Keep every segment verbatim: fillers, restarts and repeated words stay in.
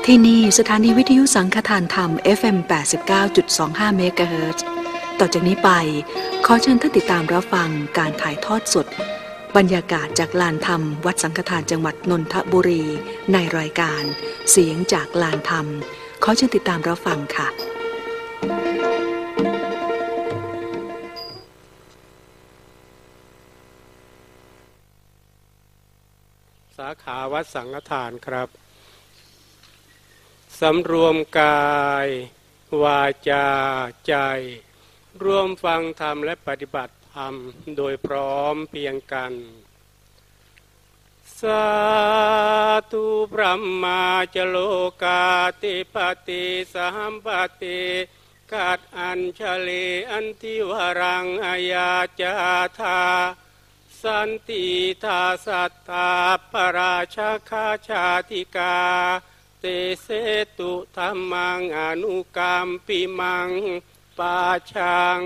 ที่นี่สถานีวิทยุสังฆทานธรรม เอฟ เอ็ม แปดสิบเก้าจุดสองห้า เมกะเฮิรตซ์ ต่อจากนี้ไปขอเชิญท่านติดตามรับฟังการถ่ายทอดสดบรรยากาศจากลานธรรมวัดสังฆทานจังหวัดนนทบุรีในรายการเสียงจากลานธรรมขอเชิญติดตามรับฟังค่ะสาขาวัดสังฆทานครับสำรวมกายวาจาใจร่วมฟังธรรมและปฏิบัติธรรมโดยพร้อมเพรียงกันสาธุพระมาจโลกาติปติสัมปติกัดอัญชลีอันทิวรังอายาจาธาสันติทาสัตตาปราชาคาชาติกาเตเสตุธรรมังอนุกรรมปิมังปาชัง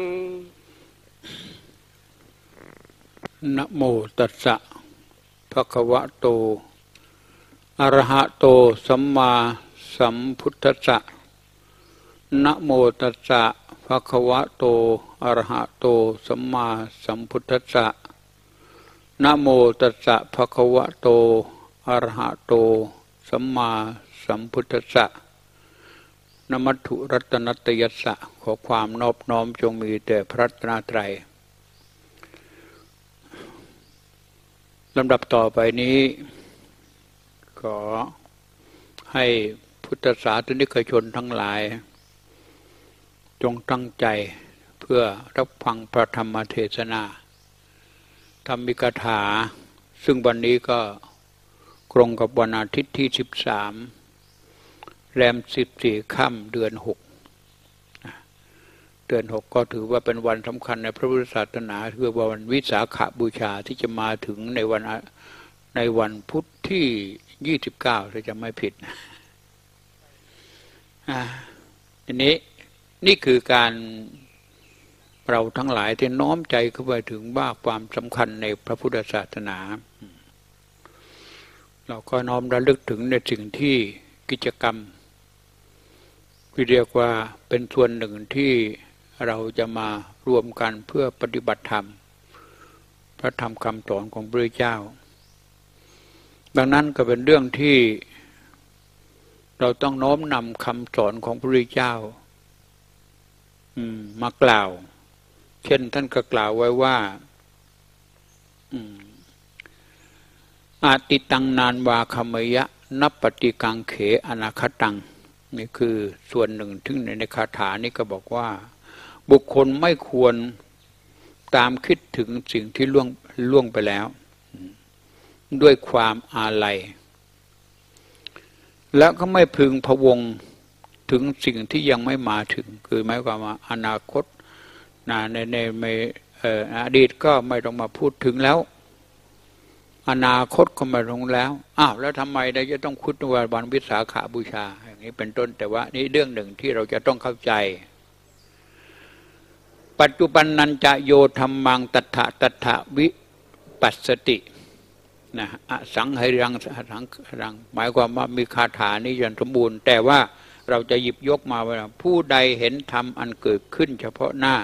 นะโมตัสสะภะคะวะโตอะระหะโตสัมมาสัมพุทธัสสะนะโมตัสสะภะคะวะโตอะระหะโตสัมมาสัมพุทธัสสะนะโมตัสสะภะคะวะโตอะระหะโตสัมมาสัมพุทธัสสะนะมัตถุรัตนัตยัสสะขอความนอบน้อมจงมีแต่พระรัตนตรัยลำดับต่อไปนี้ขอให้พุทธศาสนิกชนทั้งหลายจงตั้งใจเพื่อรับฟังพระธรรมเทศนาธรรมิกถาซึ่งวันนี้ก็ตรงกับวันอาทิตย์ที่สิบสามแรมสิบสี่ค่ำเดือนหกเดือนหกก็ถือว่าเป็นวันสำคัญในพระพุทธศาสนาคือวันวิสาขบูชาที่จะมาถึงในวันในวันพุธที่ยี่สิบเก้าถ้าจะไม่ผิดอันนี้นี่คือการเราทั้งหลายที่น้อมใจเข้าไปถึงว่าความสำคัญในพระพุทธศาสนาเราก็น้อมระลึกถึงในสิ่งที่กิจกรรมที่เรียกว่าเป็นส่วนหนึ่งที่เราจะมารวมกันเพื่อปฏิบัติธรรมพระธรรมคำสอนของพระเจ้าดังนั้นก็เป็นเรื่องที่เราต้องน้อมนำคำสอนของพระเจ้ามากล่าวเช่นท่านก็กล่าวไว้ว่าอาติตังนานวาคมยะนับปฏิกังเขอนาคตังนี่คือส่วนหนึ่งที่ในคาถานี้ก็บอกว่าบุคคลไม่ควรตามคิดถึงสิ่งที่ล่วงล่วงไปแล้วด้วยความอาลัยแล้วก็ไม่พึงพะวงถึงสิ่งที่ยังไม่มาถึงคือหมายความว่าอนาคตนะในในในอดีตก็ไม่ต้องมาพูดถึงแล้วอนาคตก็ไม่ต้องแล้วอ้าวแล้วทำไมเราจะต้องคุดวันวันวิสาขบูชาอย่างนี้เป็นต้นแต่ว่านี่เรื่องหนึ่งที่เราจะต้องเข้าใจปัจจุบันนันจะโยธรรมังตัทธะตัทธะวิปัสสตินะอสังหรังสังหรังหมายความว่ามีคาถานี้อย่างสมบูรณ์แต่ว่าเราจะหยิบยกมาว่าผู้ใดเห็นธรรมอันเกิดขึ้นเฉพาะหน้า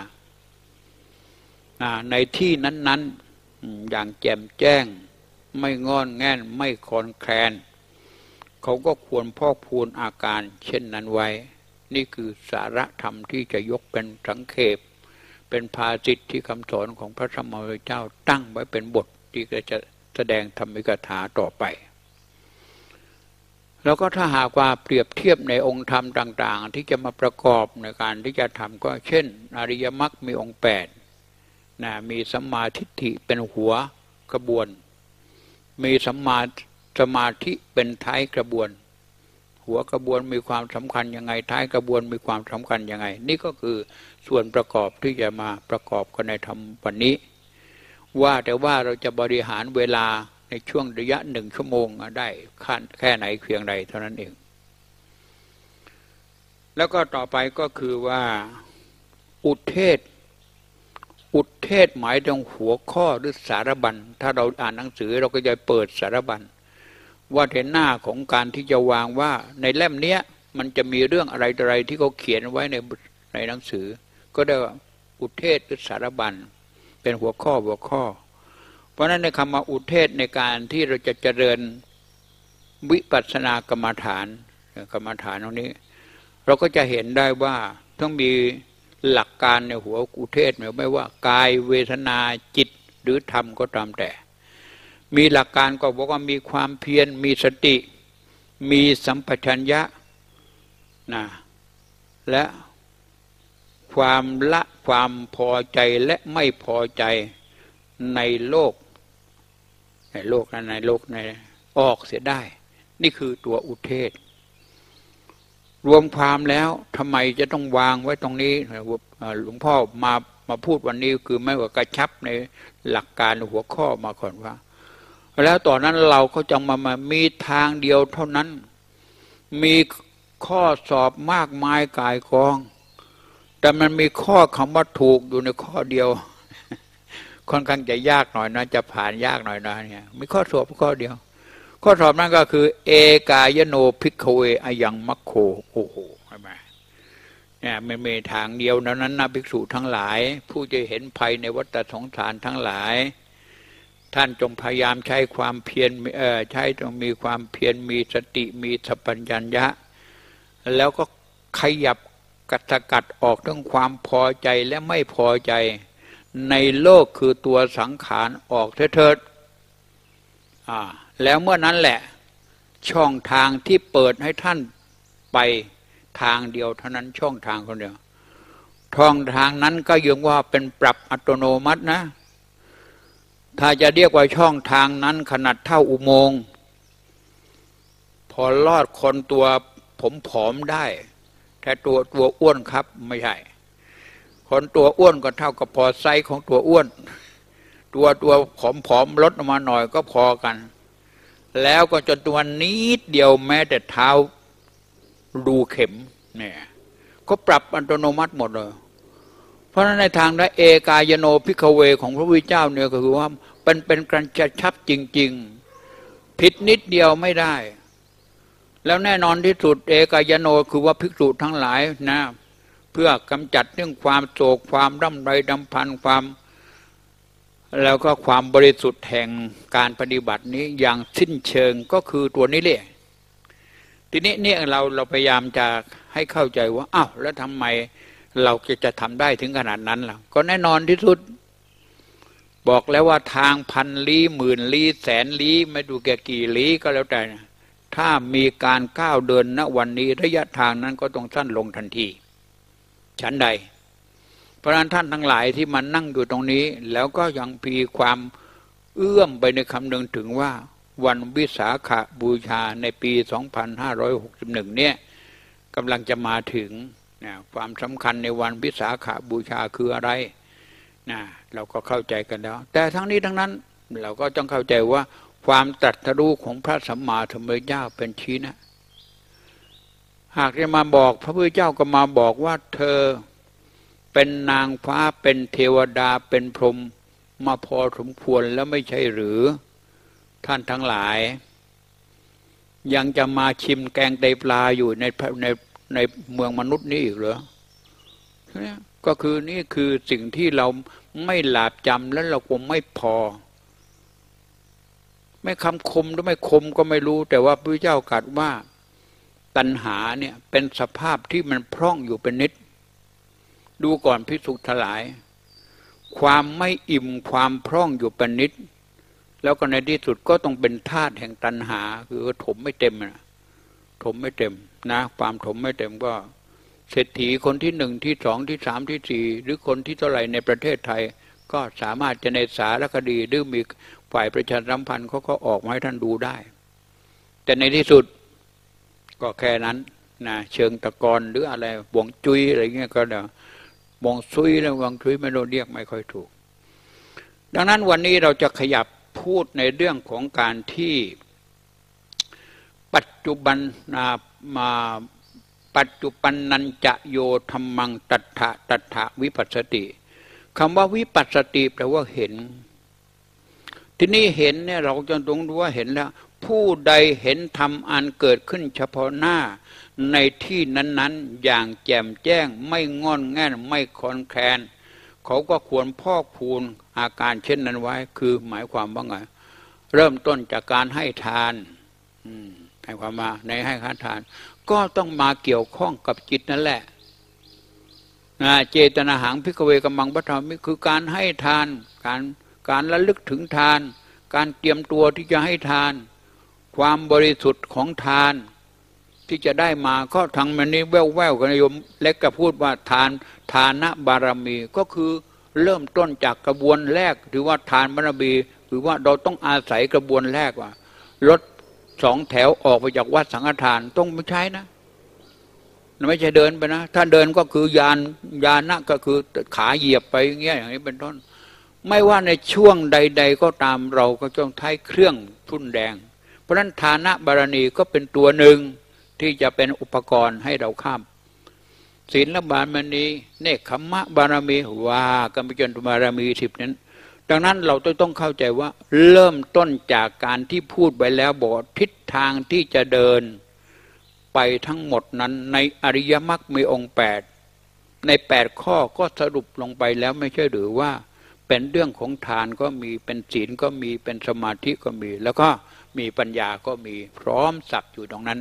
ในที่นั้นๆอย่างแจ่มแจ้งไม่งอนแง่นไม่คลอนแคลนเขาก็ควรพอกพูนอาการเช่นนั้นไว้นี่คือสาระธรรมที่จะยกเป็นสังเขปเป็นภาษิตที่คำสอนของพระธรรมเจ้าตั้งไว้เป็นบทที่จะแสดงธรรมิกถาต่อไปแล้วก็ถ้าหากว่าเปรียบเทียบในองค์ธรรมต่างๆที่จะมาประกอบในการที่จะทำก็เช่นอริยมรรคมีองค์แปดนะมีสัมมาทิฏฐิเป็นหัวกระบวนมีสัมมาสมาธิเป็นท้ายกระบวนหัวกระบวนมีความสำคัญยังไงท้ายกระบวนมีความสำคัญยังไงนี่ก็คือส่วนประกอบที่จะมาประกอบกันในธรรมวันนี้ว่าแต่ว่าเราจะบริหารเวลาในช่วงระยะหนึ่งชั่วโมงได้แค่ไหนเพียงใดเท่านั้นเองแล้วก็ต่อไปก็คือว่าอุเทศอุเทศหมายถึงหัวข้อหรือสารบัญถ้าเราอ่านหนังสือเราก็จะเปิดสารบัญว่าในหน้าของการที่จะวางว่าในเล่มเนี้ยมันจะมีเรื่องอะไรอะไรที่เขาเขียนไว้ในในหนังสือก็ได้ว่าอุเทศหรือสารบัญเป็นหัวข้อหัวข้อเพราะฉะนั้นในคำว่าอุเทศในการที่เราจะเจริญวิปัสสนากรรมฐานกรรมฐานตรงนี้เราก็จะเห็นได้ว่าต้องมีหลักการในหัวอุเทศไม่ว่ากายเวทนาจิตหรือธรรมก็ตามแต่มีหลักการก็บอกว่ามีความเพียรมีสติมีสัมปชัญญะนะและความละความพอใจและไม่พอใจในโลกในโลกนั้นในโลกในออกเสียได้นี่คือตัวอุเทศรวมความแล้วทำไมจะต้องวางไว้ตรงนี้หลวงพ่อมามาพูดวันนี้คือไม่ว่ากระชับในหลักการหัวข้อมาก่อนว่าแล้วตอนนั้นเราก็จะมามามีทางเดียวเท่านั้นมีข้อสอบมากมายกายกองแต่มันมีข้อคำว่าถูกอยู่ในข้อเดียวค่อนข้างจะยากหน่อยนะจะผ่านยากหน่อยนะเนี่ยมีข้อสอบข้อเดียวข้อสอบนั้นก็คือเอกายโนภิกขเวอยังมัคโคโอ้โหใช่ไหมเนี่ยมันมีทางเดียวนั้นนะภิกษุทั้งหลายผู้จะเห็นภัยในวัฏสงสารทั้งหลายท่านจงพยายามใช้ความเพียรเอ่อใช้จงมีความเพียรมีสติมีสัพพัญญะแล้วก็ขยับกัดกัดออกทั้งความพอใจและไม่พอใจในโลกคือตัวสังขารออกเถิดอ่าแล้วเมื่อนั้นแหละช่องทางที่เปิดให้ท่านไปทางเดียวเท่านั้นช่องทางคนเดียวช่องทางนั้นก็ยังว่าเป็นปรับอัตโนมัตินะถ้าจะเรียกว่าช่องทางนั้นขนาดเท่าอุโมงค์พอลอดคนตัวผมผอมได้แต่ตัวตัวอ้วนครับไม่ใช่คนตัวอ้วนก็เท่ากับพอไซส์ของตัวอ้วนตัวตัวผอมๆลดออกมาหน่อยก็พอกันแล้วก็จนตัวนิดเดียวแม้แต่เท้ารูเข็มเนี่ยก็ปรับอัตโนมัติหมดเลยเพราะฉะนั้นในทางได้เอกายโนภิกขเวของพระพุทธเจ้าเนี่ยก็คือว่าเป็นเป็นการจะชับจริงๆผิดนิดเดียวไม่ได้แล้วแน่นอนที่สุดเอกายโนคือว่าภิกษุทั้งหลายนะเพื่อกำจัดเรื่องความโศกความร่ำไรดำพันความแล้วก็ความบริสุทธิ์แห่งการปฏิบัตินี้อย่างสิ้นเชิงก็คือตัวนี้แหละทีนี้เนี่ยเราเราพยายามจะให้เข้าใจว่าอ้าวแล้วทำไมเราจะจะทำได้ถึงขนาดนั้นล่ะก็แน่นอนที่สุดบอกแล้วว่าทางพันลี้หมื่นลี้แสนลี้ไม่ดูแก่กี่ลี้ก็แล้วแต่ถ้ามีการก้าวเดินณวันนี้ระยะทางนั้นก็ต้องสั้นลงทันทีฉันใดเพราะฉะนั้นท่านทั้งหลายที่มานั่งอยู่ตรงนี้แล้วก็ยังมีความเอื้อมไปในคำนึงถึงว่าวันวิสาขบูชาในปีสองพันห้าร้อยหกสิบเอ็ดเนี่ยกำลังจะมาถึงนะความสำคัญในวันวิสาขบูชาคืออะไรนะเราก็เข้าใจกันแล้วแต่ทั้งนี้ทั้งนั้นเราก็ต้องเข้าใจว่าความตรัสรู้ของพระสัมมาสัมพุทธเจ้าเป็นชี้นะหากจะมาบอกพระพุทธเจ้าก็มาบอกว่าเธอเป็นนางฟ้าเป็นเทวดาเป็นพรหมมาพอสมควรแล้วไม่ใช่หรือท่านทั้งหลายยังจะมาชิมแกงไตปลาอยู่ในในในเมืองมนุษย์นี้อีกเหรอก็คือนี่คือสิ่งที่เราไม่หลาบจำแล้วเราคงไม่พอไม่คำคมหรือไม่คมก็ไม่รู้แต่ว่าพระเจ้าตรัสว่าตัณหาเนี่ยเป็นสภาพที่มันพร่องอยู่เป็นนิดดูก่อนภิกษุทั้งหลายความไม่อิ่มความพร่องอยู่เป็นนิดแล้วก็ในที่สุดก็ต้องเป็นธาตุแห่งตัณหาคือถมไม่เต็มนะถมไม่เต็มนะความถมไม่เต็มก็เศรษฐีคนที่หนึ่งที่สองที่สามที่สี่หรือคนที่เท่าไหร่ในประเทศไทยก็สามารถจะในสารคดีหรือมีฝ่ายประชาสัมพันธ์เขาก็ออกมาให้ท่านดูได้แต่ในที่สุดก็แค่นั้นนะเชิงตะกอนหรืออะไรวงจุ้ยอะไรเงี้ยก็เดี๋ยววงซุยแล้ววงจุ้ยไม่รู้เรียกไม่ค่อยถูกดังนั้นวันนี้เราจะขยับพูดในเรื่องของการที่ปัจจุบันนามาปัจจุบันนันจะโยธรรมังตัฏฐะตัฏฐะวิปัสสติคำว่าวิปัสสติแปลว่าเห็นที่นี่เห็นเนี่ยเราจะต้องรู้ว่าเห็นแล้วผู้ใดเห็นธรรมอันเกิดขึ้นเฉพาะหน้าในที่นั้นๆอย่างแจ่มแจ้งไม่งอนแง่นไม่คลอนแคลนเขาก็ควรพอกพูนอาการเช่นนั้นไว้คือหมายความว่าไงเริ่มต้นจากการให้ทานให้ความมาในให้ทานก็ต้องมาเกี่ยวข้องกับจิตนั่นแหละเจตนาหังภิกขเวกัมมังปะทามิคือการให้ทานการการระลึกถึงทานการเตรียมตัวที่จะให้ทานความบริสุทธิ์ของทานที่จะได้มาก็ทางมันนี้แว่วๆกันโยมเล็กก็พูดว่าทานทานะบารมีก็คือเริ่มต้นจากกระบวนแรกถือว่าทานบารมีหรือว่าเราต้องอาศัยกระบวนแรกว่ารถสองแถวออกไปจากวัดสังฆทานต้องไม่ใช้นะไม่ใช่เดินไปนะถ้าเดินก็คือยานยานะก็คือขาเหยียบไปอย่างเงี้ยอย่างนี้เป็นต้นไม่ว่าในช่วงใดๆก็ตามเราก็ต้องใช้เครื่องทุ่นแดงเพราะฉะนั้นทานะบารมีก็เป็นตัวหนึ่งที่จะเป็นอุปกรณ์ให้เราข้ามศีลบารมีเนคขมมะบารมีว่ากันไปจนบารมีสิบนั้นดังนั้นเราต้องเข้าใจว่าเริ่มต้นจากการที่พูดไปแล้วบอกทิศทางที่จะเดินไปทั้งหมดนั้นในอริยมรรคมีองค์แปดในแปดข้อก็สรุปลงไปแล้วไม่ใช่หรือว่าเป็นเรื่องของทานก็มีเป็นศีลก็มีเป็นสมาธิก็มีแล้วก็มีปัญญาก็มีพร้อมสับอยู่ตรงนั้น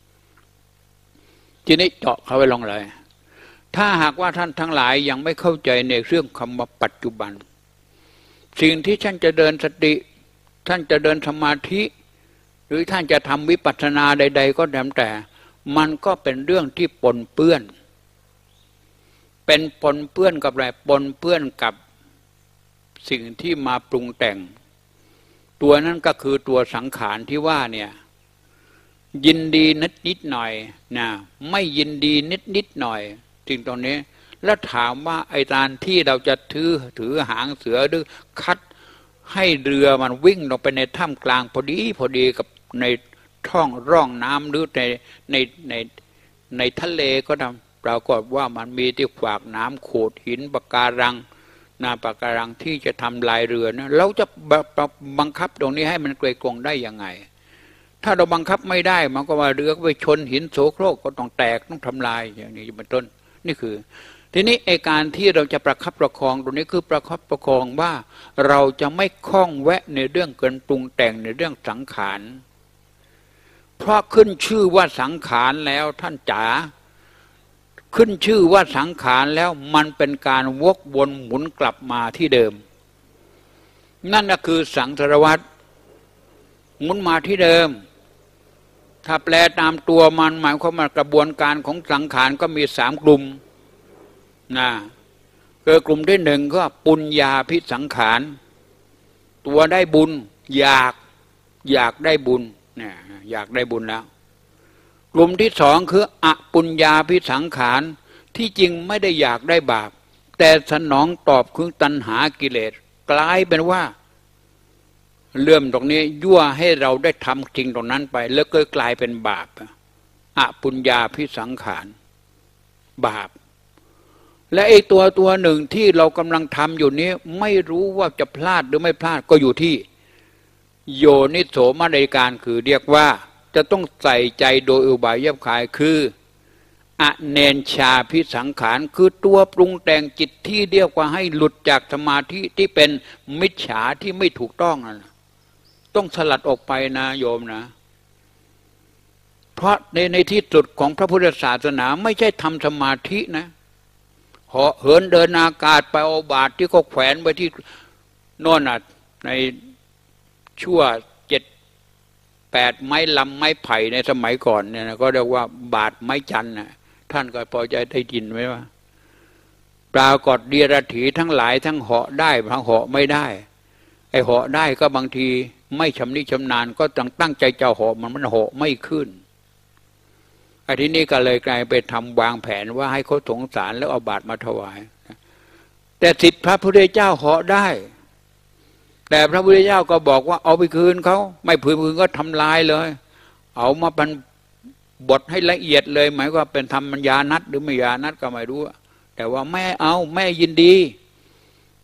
ทีนี้เจาะเข้าไปลงเลยถ้าหากว่าท่านทั้งหลายยังไม่เข้าใจในเรื่องคำว่าปัจจุบันสิ่งที่ท่านจะเดินสติท่านจะเดินสมาธิหรือท่านจะทำวิปัสสนาใดๆก็ตามแต่มันก็เป็นเรื่องที่ปนเปื้อนเป็นปนเปื้อนกับอะไรปนเปื้อนกับสิ่งที่มาปรุงแต่งตัวนั้นก็คือตัวสังขารที่ว่าเนี่ยยินดีนิดนิดหน่อยนะไม่ยินดีนิดนิดหน่อยสิ่งตรงนี้แล้วถามว่าไอ้การที่เราจะถือถือหางเสือหรือคัดให้เรือมันวิ่งลงไปในถ้ำกลางพอดีพอดีกับในท่องร่องน้ำหรือในในในในทะเลก็ทำปรากฏว่ามันมีที่ขวากน้ำโขดหินปะการังนาปะการังที่จะทำลายเรือนะเราจะบังคับตรงนี้ให้มันเกยกงได้ยังไงถ้าเราบังคับไม่ได้มันก็ว่าเรือก็ไปชนหินโสโครกก็ต้องแตกต้องทำลายอย่างนี้เป็นต้นนี่คือทีนี้ไอการที่เราจะประคับประคองตรงนี้คือประคับประคองว่าเราจะไม่คล้องแวะในเรื่องเกินปรุงแต่งในเรื่องสังขารเพราะขึ้นชื่อว่าสังขารแล้วท่านจ๋าขึ้นชื่อว่าสังขารแล้วมันเป็นการวกวนหมุนกลับมาที่เดิมนั่นก็คือสังสารวัฏหมุนมาที่เดิมถ้าแปลตามตัวมันหมายความว่ากระบวนการของสังขารก็มีสามกลุ่มนะคือกลุ่มที่หนึ่งก็ปุญญาภิสังขารตัวได้บุญอยากอยากได้บุญเนี่ยอยากได้บุญแล้วกลุ่มที่สองคืออปุญญาภิสังขารที่จริงไม่ได้อยากได้บาปแต่สนองตอบคือตัณหากิเลสกลายเป็นว่าเรื่องตรงนี้ยั่วให้เราได้ทำจริงตรงนั้นไปแล้วก็กลายเป็นบาปอปุญญาภิสังขารบาปและไอ้ตัวตัวหนึ่งที่เรากำลังทำอยู่นี้ไม่รู้ว่าจะพลาดหรือไม่พลาดก็อยู่ที่โยนิโสมนสิการคือเรียกว่าจะต้องใส่ใจโดยอุบายแยบคายคืออเนนชาภิสังขารคือตัวปรุงแต่งจิตที่เรียกว่าให้หลุดจากสมาธิที่เป็นมิจฉาที่ไม่ถูกต้องนะต้องสลัดออกไปนะโยมนะเพราะในในที่สุดของพระพุทธศาสนาไม่ใช่ทำสมาธินะเหาะเหินเดินอากาศไปเอาบาตรที่เขาแขวนไว้ที่โน่นน่ะในชั่วเจ็ดแปดไม้ลำไม้ไผ่ในสมัยก่อนเนี่ยนะก็เรียกว่าบาตรไม้จันทร์นะท่านก็พอใจได้ยินไหมว่าปรากฏเดียรถีทั้งหลายทั้งเหาะได้ทั้งเหาะไม่ได้ไอเหาะได้ก็บางทีไม่ชำนิชำนาญก็ตั้งตั้งใจจะเหาะมันมันเหาะไม่ขึ้นไอ้ที่นี่ก็เลยกลายไปทำวางแผนว่าให้เขาสงสารแล้วเอาบาตรมาถวายแต่สิทธิพระพุทธเจ้าเหาะได้แต่พระพุทธเจ้าก็บอกว่าเอาไปคืนเขาไม่ผืนคืนก็ทำลายเลยเอามาเป็นบทให้ละเอียดเลยหมายว่าเป็นธรรมยานัดหรือไม่ยานัดก็ไม่รู้แต่ว่าแม่เอาแม่ยินดี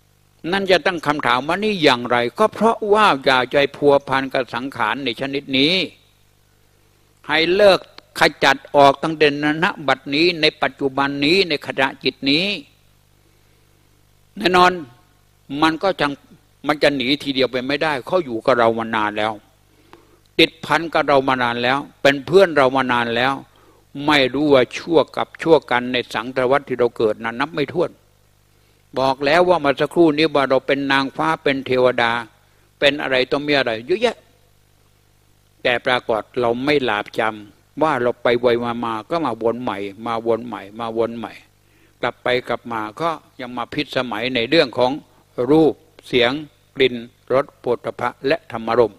นั่นจะตั้งคำถามว่านี่อย่างไรก็เพราะว่าอย่าใจพัวพันกับสังขารในชนิดนี้ให้เลิกขจัดออกตั้งแต่ณบัดนี้ในปัจจุบันนี้ในขณะจิตนี้แน่นอนมันก็จังมันจะหนีทีเดียวไปไม่ได้เขาอยู่กับเรามานานแล้วติดพันกับเรามานานแล้วเป็นเพื่อนเรามานานแล้วไม่รู้ว่าชั่วกับชั่วกันในสังสารวัฏที่เราเกิดนั้นนับไม่ถ้วนบอกแล้วว่ามาสักครู่นี้ว่าเราเป็นนางฟ้าเป็นเทวดาเป็นอะไรต้องมีอะไรเยอะแยะแต่ปรากฏเราไม่หลาบจำว่าเราไปไวมามาก็มาวนใหม่มาวนใหม่มาวนใหม่กลับไปกลับมาก็ยังมาพิษสมัยในเรื่องของรูปเสียงกลิ่นรสโผฏฐัพพะและธรรมารมณ์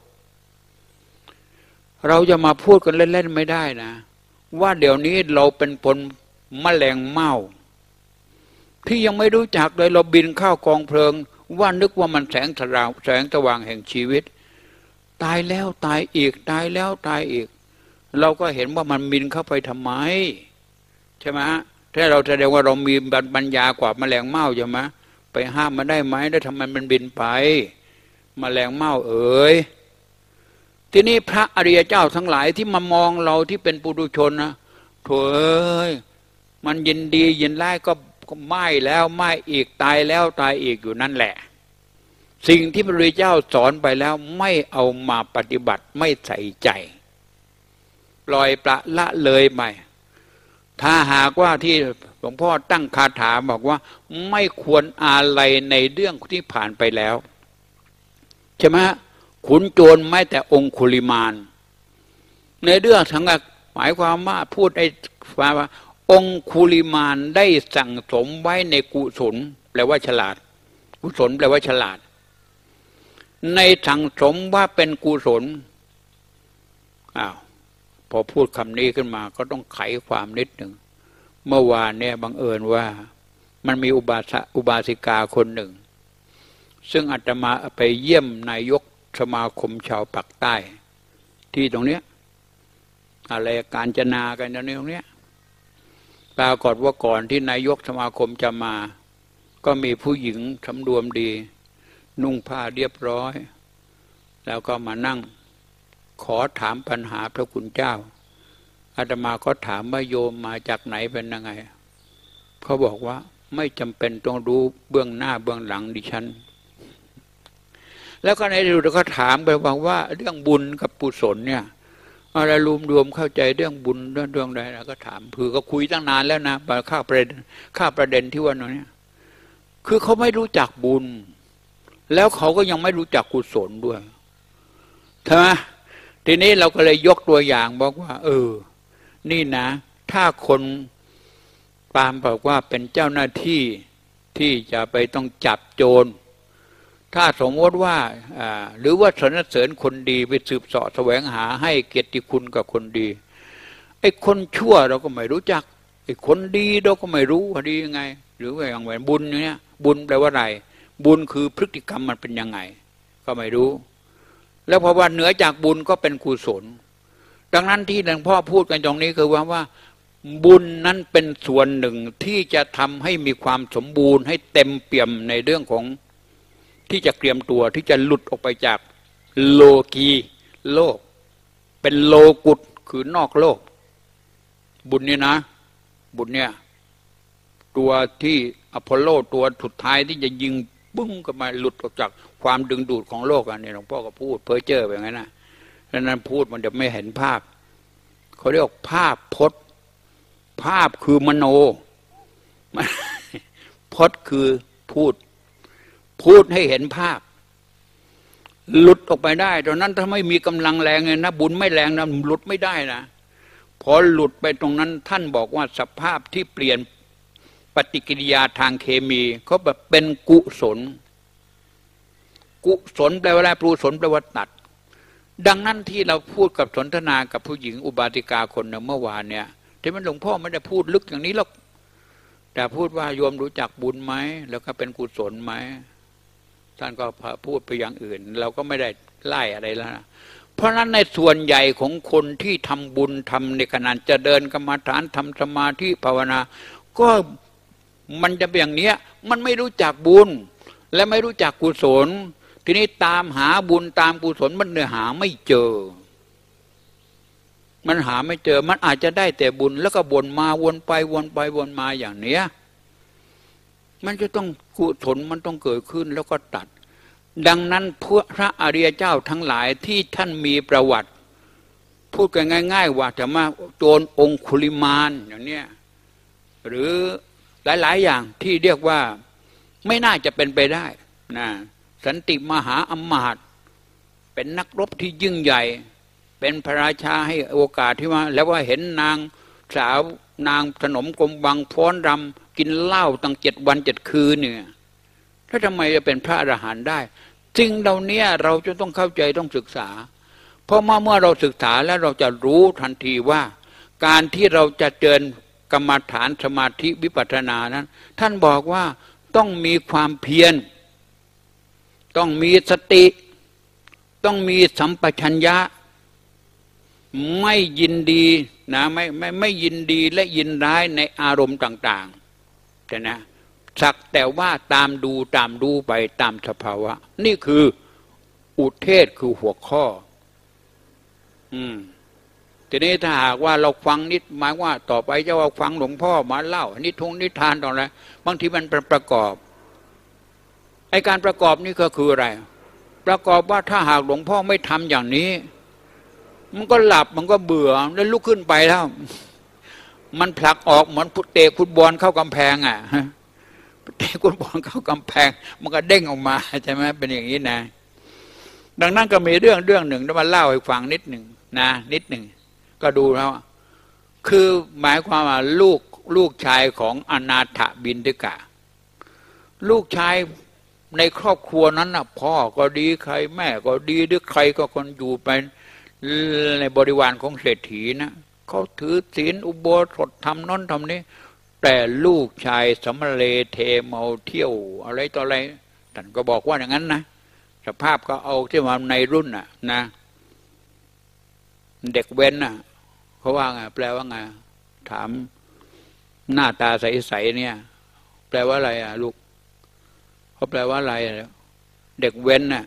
เราจะมาพูดกันเล่นๆไม่ได้นะว่าเดี๋ยวนี้เราเป็นผลแมลงเม่าที่ยังไม่รู้จักเลยเราบินเข้ากองเพลิงว่านึกว่ามันแสงสว่างแสงสว่างแห่งชีวิตตายแล้วตายอีกตายแล้วตายอีกเราก็เห็นว่ามันบินเข้าไปทำไมใช่ไหมถ้าเราแสดงว่าเรามีปัญญากว่าแมลงเม่าใช่ไหมไปห้ามมันได้ไหมแล้วทำไมมันบินไปแมลงเม่าเอ๋ยทีนี้พระอริยเจ้าทั้งหลายที่มามองเราที่เป็นปุถุชนนะโถเอ้ยมันยินดียินไล่ก็ไม่แล้วไม่อีกตายแล้วตายอีกอยู่นั่นแหละสิ่งที่พระพุทธเจ้าสอนไปแล้วไม่เอามาปฏิบัติไม่ใส่ใจปล่อยปละละเลยไปถ้าหากว่าที่หลวงพ่อตั้งคาถาบอกว่าไม่ควรอาลัยในเรื่องที่ผ่านไปแล้วใช่ไหมขุนโจรไม่แต่องคุลิมานในเรื่องทั้งหมายความว่าพูดไอ้ว่าองคุลิมานได้สั่งสมไว้ในกุศลแปลว่าฉลาดกุศลแปลว่าฉลาดในสั่งสมว่าเป็นกุศลอ้าวพอพูดคำนี้ขึ้นมาก็ต้องไขความนิดหนึ่งเมื่อวานเนี่ยบังเอิญว่ามันมีอุบาสะอุบาสิกาคนหนึ่งซึ่งอาตมาไปเยี่ยมนายกสมาคมชาวปากใต้ที่ตรงเนี้ยอะไรการจนากันตรงนี้ตรงเนี้ยปรากฏว่าก่อนที่นายกสมาคมจะมาก็มีผู้หญิงสำรวมดีนุ่งผ้าเรียบร้อยแล้วก็มานั่งขอถามปัญหาพระคุณเจ้าอาตมาก็ถามว่าโยมมาจากไหนเป็นยังไงเขาบอกว่าไม่จำเป็นต้องรู้เบื้องหน้าเบื้องหลังดิฉันแล้วก็ในที่สุดก็ถามไปว่าว่าเรื่องบุญกับกุศลเนี่ยอะไรรวมรวมเข้าใจเรื่องบุญเรื่องเรื่องใดนะก็ถามคือก็คุยตั้งนานแล้วนะมาข้าประเด็นข้าประเด็นที่ว่าเนี่ยคือเขาไม่รู้จักบุญแล้วเขาก็ยังไม่รู้จักกุศลด้วยใช่ไหมทีนี้เราก็เลยยกตัวอย่างบอกว่าเออนี่นะถ้าคนปามบอกว่าเป็นเจ้าหน้าที่ที่จะไปต้องจับโจรถ้าสมมติว่าหรือว่าสรรเสริญคนดีไปสืบเสาะแสวงหาให้เกียรติคุณกับคนดีไอ้คนชั่วเราก็ไม่รู้จักไอ้คนดีเราก็ไม่รู้ว่าดียังไงหรือว่าอย่างไรบุญเนี่ยบุญแปลว่าอะไรบุญคือพฤติกรรมมันเป็นยังไงก็ไม่รู้แล้วเพราะว่าเหนือจากบุญก็เป็นกุศลดังนั้นที่หลวงพ่อพูดกันตรงนี้คือว่าว่าบุญนั้นเป็นส่วนหนึ่งที่จะทำให้มีความสมบูรณ์ให้เต็มเปี่ยมในเรื่องของที่จะเตรียมตัวที่จะหลุดออกไปจากโลกีโลกเป็นโลกุตคือนอกโลกบุญเนี่ยนะบุญเนี่ยตัวที่อพอลโลตัวสุดท้ายที่จะยิงบึ้งก็มาหลุดออกจากความดึงดูดของโลกอันนี้หลวงพ่อก็พูดเพ้อเจ้อแบบนั้นนะดังนั้นพูดมันจะไม่เห็นภาพเขาเรียกภาพพจน์ภาพคือมโนพจน์คือพูดพูดให้เห็นภาพหลุดออกไปได้ตอนนั้นถ้าไม่มีกำลังแรงเลยนะบุญไม่แรงนะหลุดไม่ได้นะพอหลุดไปตรงนั้นท่านบอกว่าสภาพที่เปลี่ยนปฏิกิริยาทางเคมีเขาแบบเป็นกุศลกุศลแปลว่าอะไรกุศลแปลว่าตัดดังนั้นที่เราพูดกับสนทนากับผู้หญิงอุบาสิกาคนหนึ่งเมื่อวานเนี่ยที่มันหลวงพ่อไม่ได้พูดลึกอย่างนี้หรอกแต่พูดว่าโยมรู้จักบุญไหมแล้วก็เป็นกุศลไหมท่านก็พูดไปอย่างอื่นเราก็ไม่ได้ไล่อะไรแล้วนะเพราะฉะนั้นในส่วนใหญ่ของคนที่ทำบุญทำในขณะจะเดินกรรมฐานทำสมาธิภาวนาก็มันจะเป็นอย่างนี้มันไม่รู้จักบุญและไม่รู้จักกุศลทีนี้ตามหาบุญตามกุศลมันเนี่ยหาไม่เจอมันหาไม่เจอมันอาจจะได้แต่บุญแล้วก็วนมาวนไปวนไปวนมาอย่างเนี้ยมันจะต้องกุศลมันต้องเกิดขึ้นแล้วก็ตัดดังนั้นพวกพระอริยเจ้าทั้งหลายที่ท่านมีประวัติพูดกันง่ายๆว่าจะมาโจรองคุลิมานอย่างเนี้ยหรือหลายๆอย่างที่เรียกว่าไม่น่าจะเป็นไปได้นะสันติมหาอมาตย์เป็นนักรบที่ยิ่งใหญ่เป็นพระราชาให้โอกาสที่มาแล้วว่าเห็นนางสาวนางสนมกรมวังฟ้อนรำกินเหล้าตั้งเจ็ดวันเจ็ดคืนเนี่ยถ้าทำไมจะเป็นพระอรหันต์ได้สิ่งเหล่านี้เราจะต้องเข้าใจต้องศึกษาเพราะเมื่อเราศึกษาแล้วเราจะรู้ทันทีว่าการที่เราจะเจริญกรรมฐานสมาธิวิปัสสนานั้นท่านบอกว่าต้องมีความเพียรต้องมีสติต้องมีสัมปชัญญะไม่ยินดีนะไม่ไม่ไม่ยินดีและยินร้ายในอารมณ์ต่างๆแต่นะสักแต่ว่าตามดูตามดูไปตามสภาวะนี่คืออุเทศคือหัวข้ออืมทีนี้ถ้าหากว่าเราฟังนิดหมายว่าต่อไปจะว่าฟังหลวงพ่อมาเล่านิทงนิทานตอนอะไรบางทีมันเป็นประกอบไอการประกอบนี่ก็คืออะไรประกอบว่าถ้าหากหลวงพ่อไม่ทำอย่างนี้มันก็หลับมันก็เบื่อแล้วลุกขึ้นไปแล้วมันผลักออกเหมือนพุเตะฟุตบอลเข้ากำแพงอ่ะเตะฟุตบอลเข้ากำแพงมันก็เด้งออกมาใช่ไหมเป็นอย่างนี้นะดังนั้นก็มีเรื่องเรื่องหนึ่งที่มาเล่าให้ฟังนิดหนึ่งนะนิดหนึ่งก็ดูแล้วคือหมายความว่าลูกลูกชายของอนาถบิณฑิกะลูกชายในครอบครัวนั้นนะพ่อก็ดีใครแม่ก็ดีหรือใครก็คนอยู่ไปในบริวารของเศรษฐีนะเขาถือศีลอุโบสถทำน้นทำนี้แต่ลูกชายสมเลเทเมาเที่ยวอะไรต่ออะไรท่านก็บอกว่าอย่างนั้นนะสภาพก็เอาที่มาในรุ่นน่ะนะเด็กเว้นน่ะเขาว่าไงแปลว่าไงถามหน้าตาใสๆเนี่ยแปลว่าอะไรอ่ะลูกเขาแปลว่าอะไรเด็กเว้นน่ะ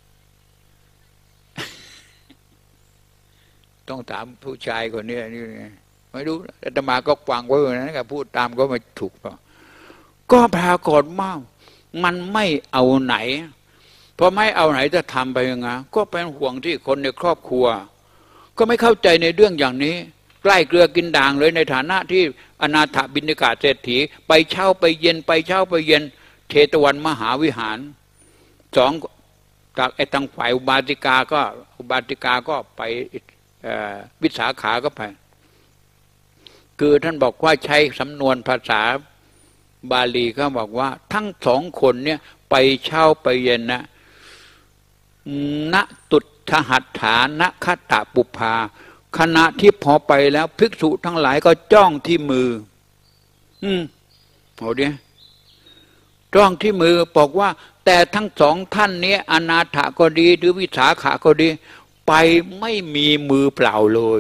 ต้องถามผู้ชายคนนี้นี่ไม่รู้อาตมาก็ฟังไว้นะก็พูดตามก็ไม่ถูกเปล่าก็ปรากฏว่ามันไม่เอาไหนพอไม่เอาไหนจะทำไปยังไงก็เป็นห่วงที่คนในครอบครัวก็ไม่เข้าใจในเรื่องอย่างนี้ใกล้เกลือกินด่างเลยในฐานะที่อนาถบิณฑิกะเศรษฐีไปเช่าไปเย็นไปเช่าไปเย็นเชตวันมหาวิหารสองจากไอ้ทางฝ่ายอุบาสิกาก็อุบาสิกาก็ไปวิสาขาก็ไปคือท่านบอกว่าใช้สำนวนภาษาบาลีเขาบอกว่าทั้งสองคนเนี่ยไปเช่าไปเย็นนะณตุทหัตถานะคตปุภาขณะที่พอไปแล้วภิกษุทั้งหลายก็จ้องที่มืออืมโหดิจ้องที่มือบอกว่าแต่ทั้งสองท่านนี้อนาถาก็ดีหรือวิสาขาก็ดีไปไม่มีมือเปล่าเลย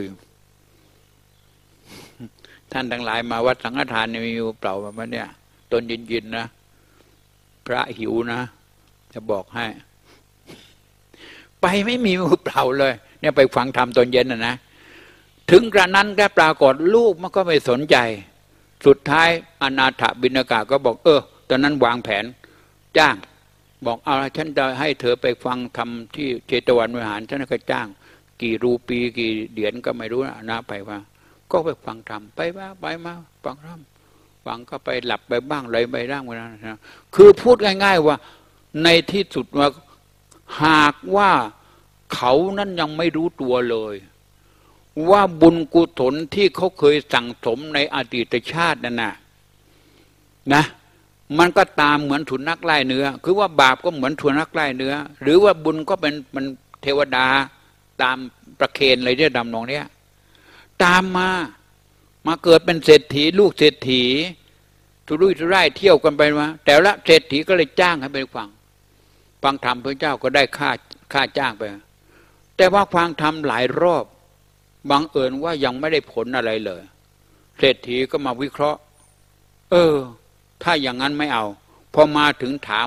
ท่านทั้งหลายมาวัดสังฆทานมีมือเปล่าแบบนี้เนี่ยตอนเย็นๆนะพระหิวนะจะบอกให้ไปไม่มีมือเปล่าเลยเนี่ยไปฟังธรรมตอนเย็นนะนะถึงกระนั้นก็ปรากฏลูกมันก็ไม่สนใจสุดท้ายอนาถบิณฑิกะก็บอกเออตอนนั้นวางแผนจ้างบอกเอาฉันจะให้เธอไปฟังธรรมที่เจตวันวิหารฉันก็จ้างกี่รูปีกี่เหรียญก็ไม่รู้นะนะไปว่าก็ไปฟังธรรมไปมาไปมาฟังธรรมฟังก็ไปหลับไปบ้างอะไรไปร่างไปนะคือพูดง่ายๆว่าในที่สุดว่าหากว่าเขานั้นยังไม่รู้ตัวเลยว่าบุญกุศลที่เขาเคยสั่งสมในอดีตชาตินั่นนะนะมันก็ตามเหมือนสุนัขไล่เนื้อคือว่าบาปก็เหมือนสุนัขไล่เนื้อหรือว่าบุญก็เป็นมันเทวดาตามประเคนอะไรที่ดำนองเนี้ยตามมามาเกิดเป็นเศรษฐีลูกเศรษฐีทุรุ่ยทุร่ายเที่ยวกันไปมาแต่ละเศรษฐีก็เลยจ้างให้ไปฟังฟังธรรมพระเจ้าก็ได้ค่าค่าจ้างไปแต่ว่าฟังธรรมหลายรอบบังเอิญว่ายังไม่ได้ผลอะไรเลยเศรษฐีก็มาวิเคราะห์เออถ้าอย่างนั้นไม่เอาพอมาถึงถามว่า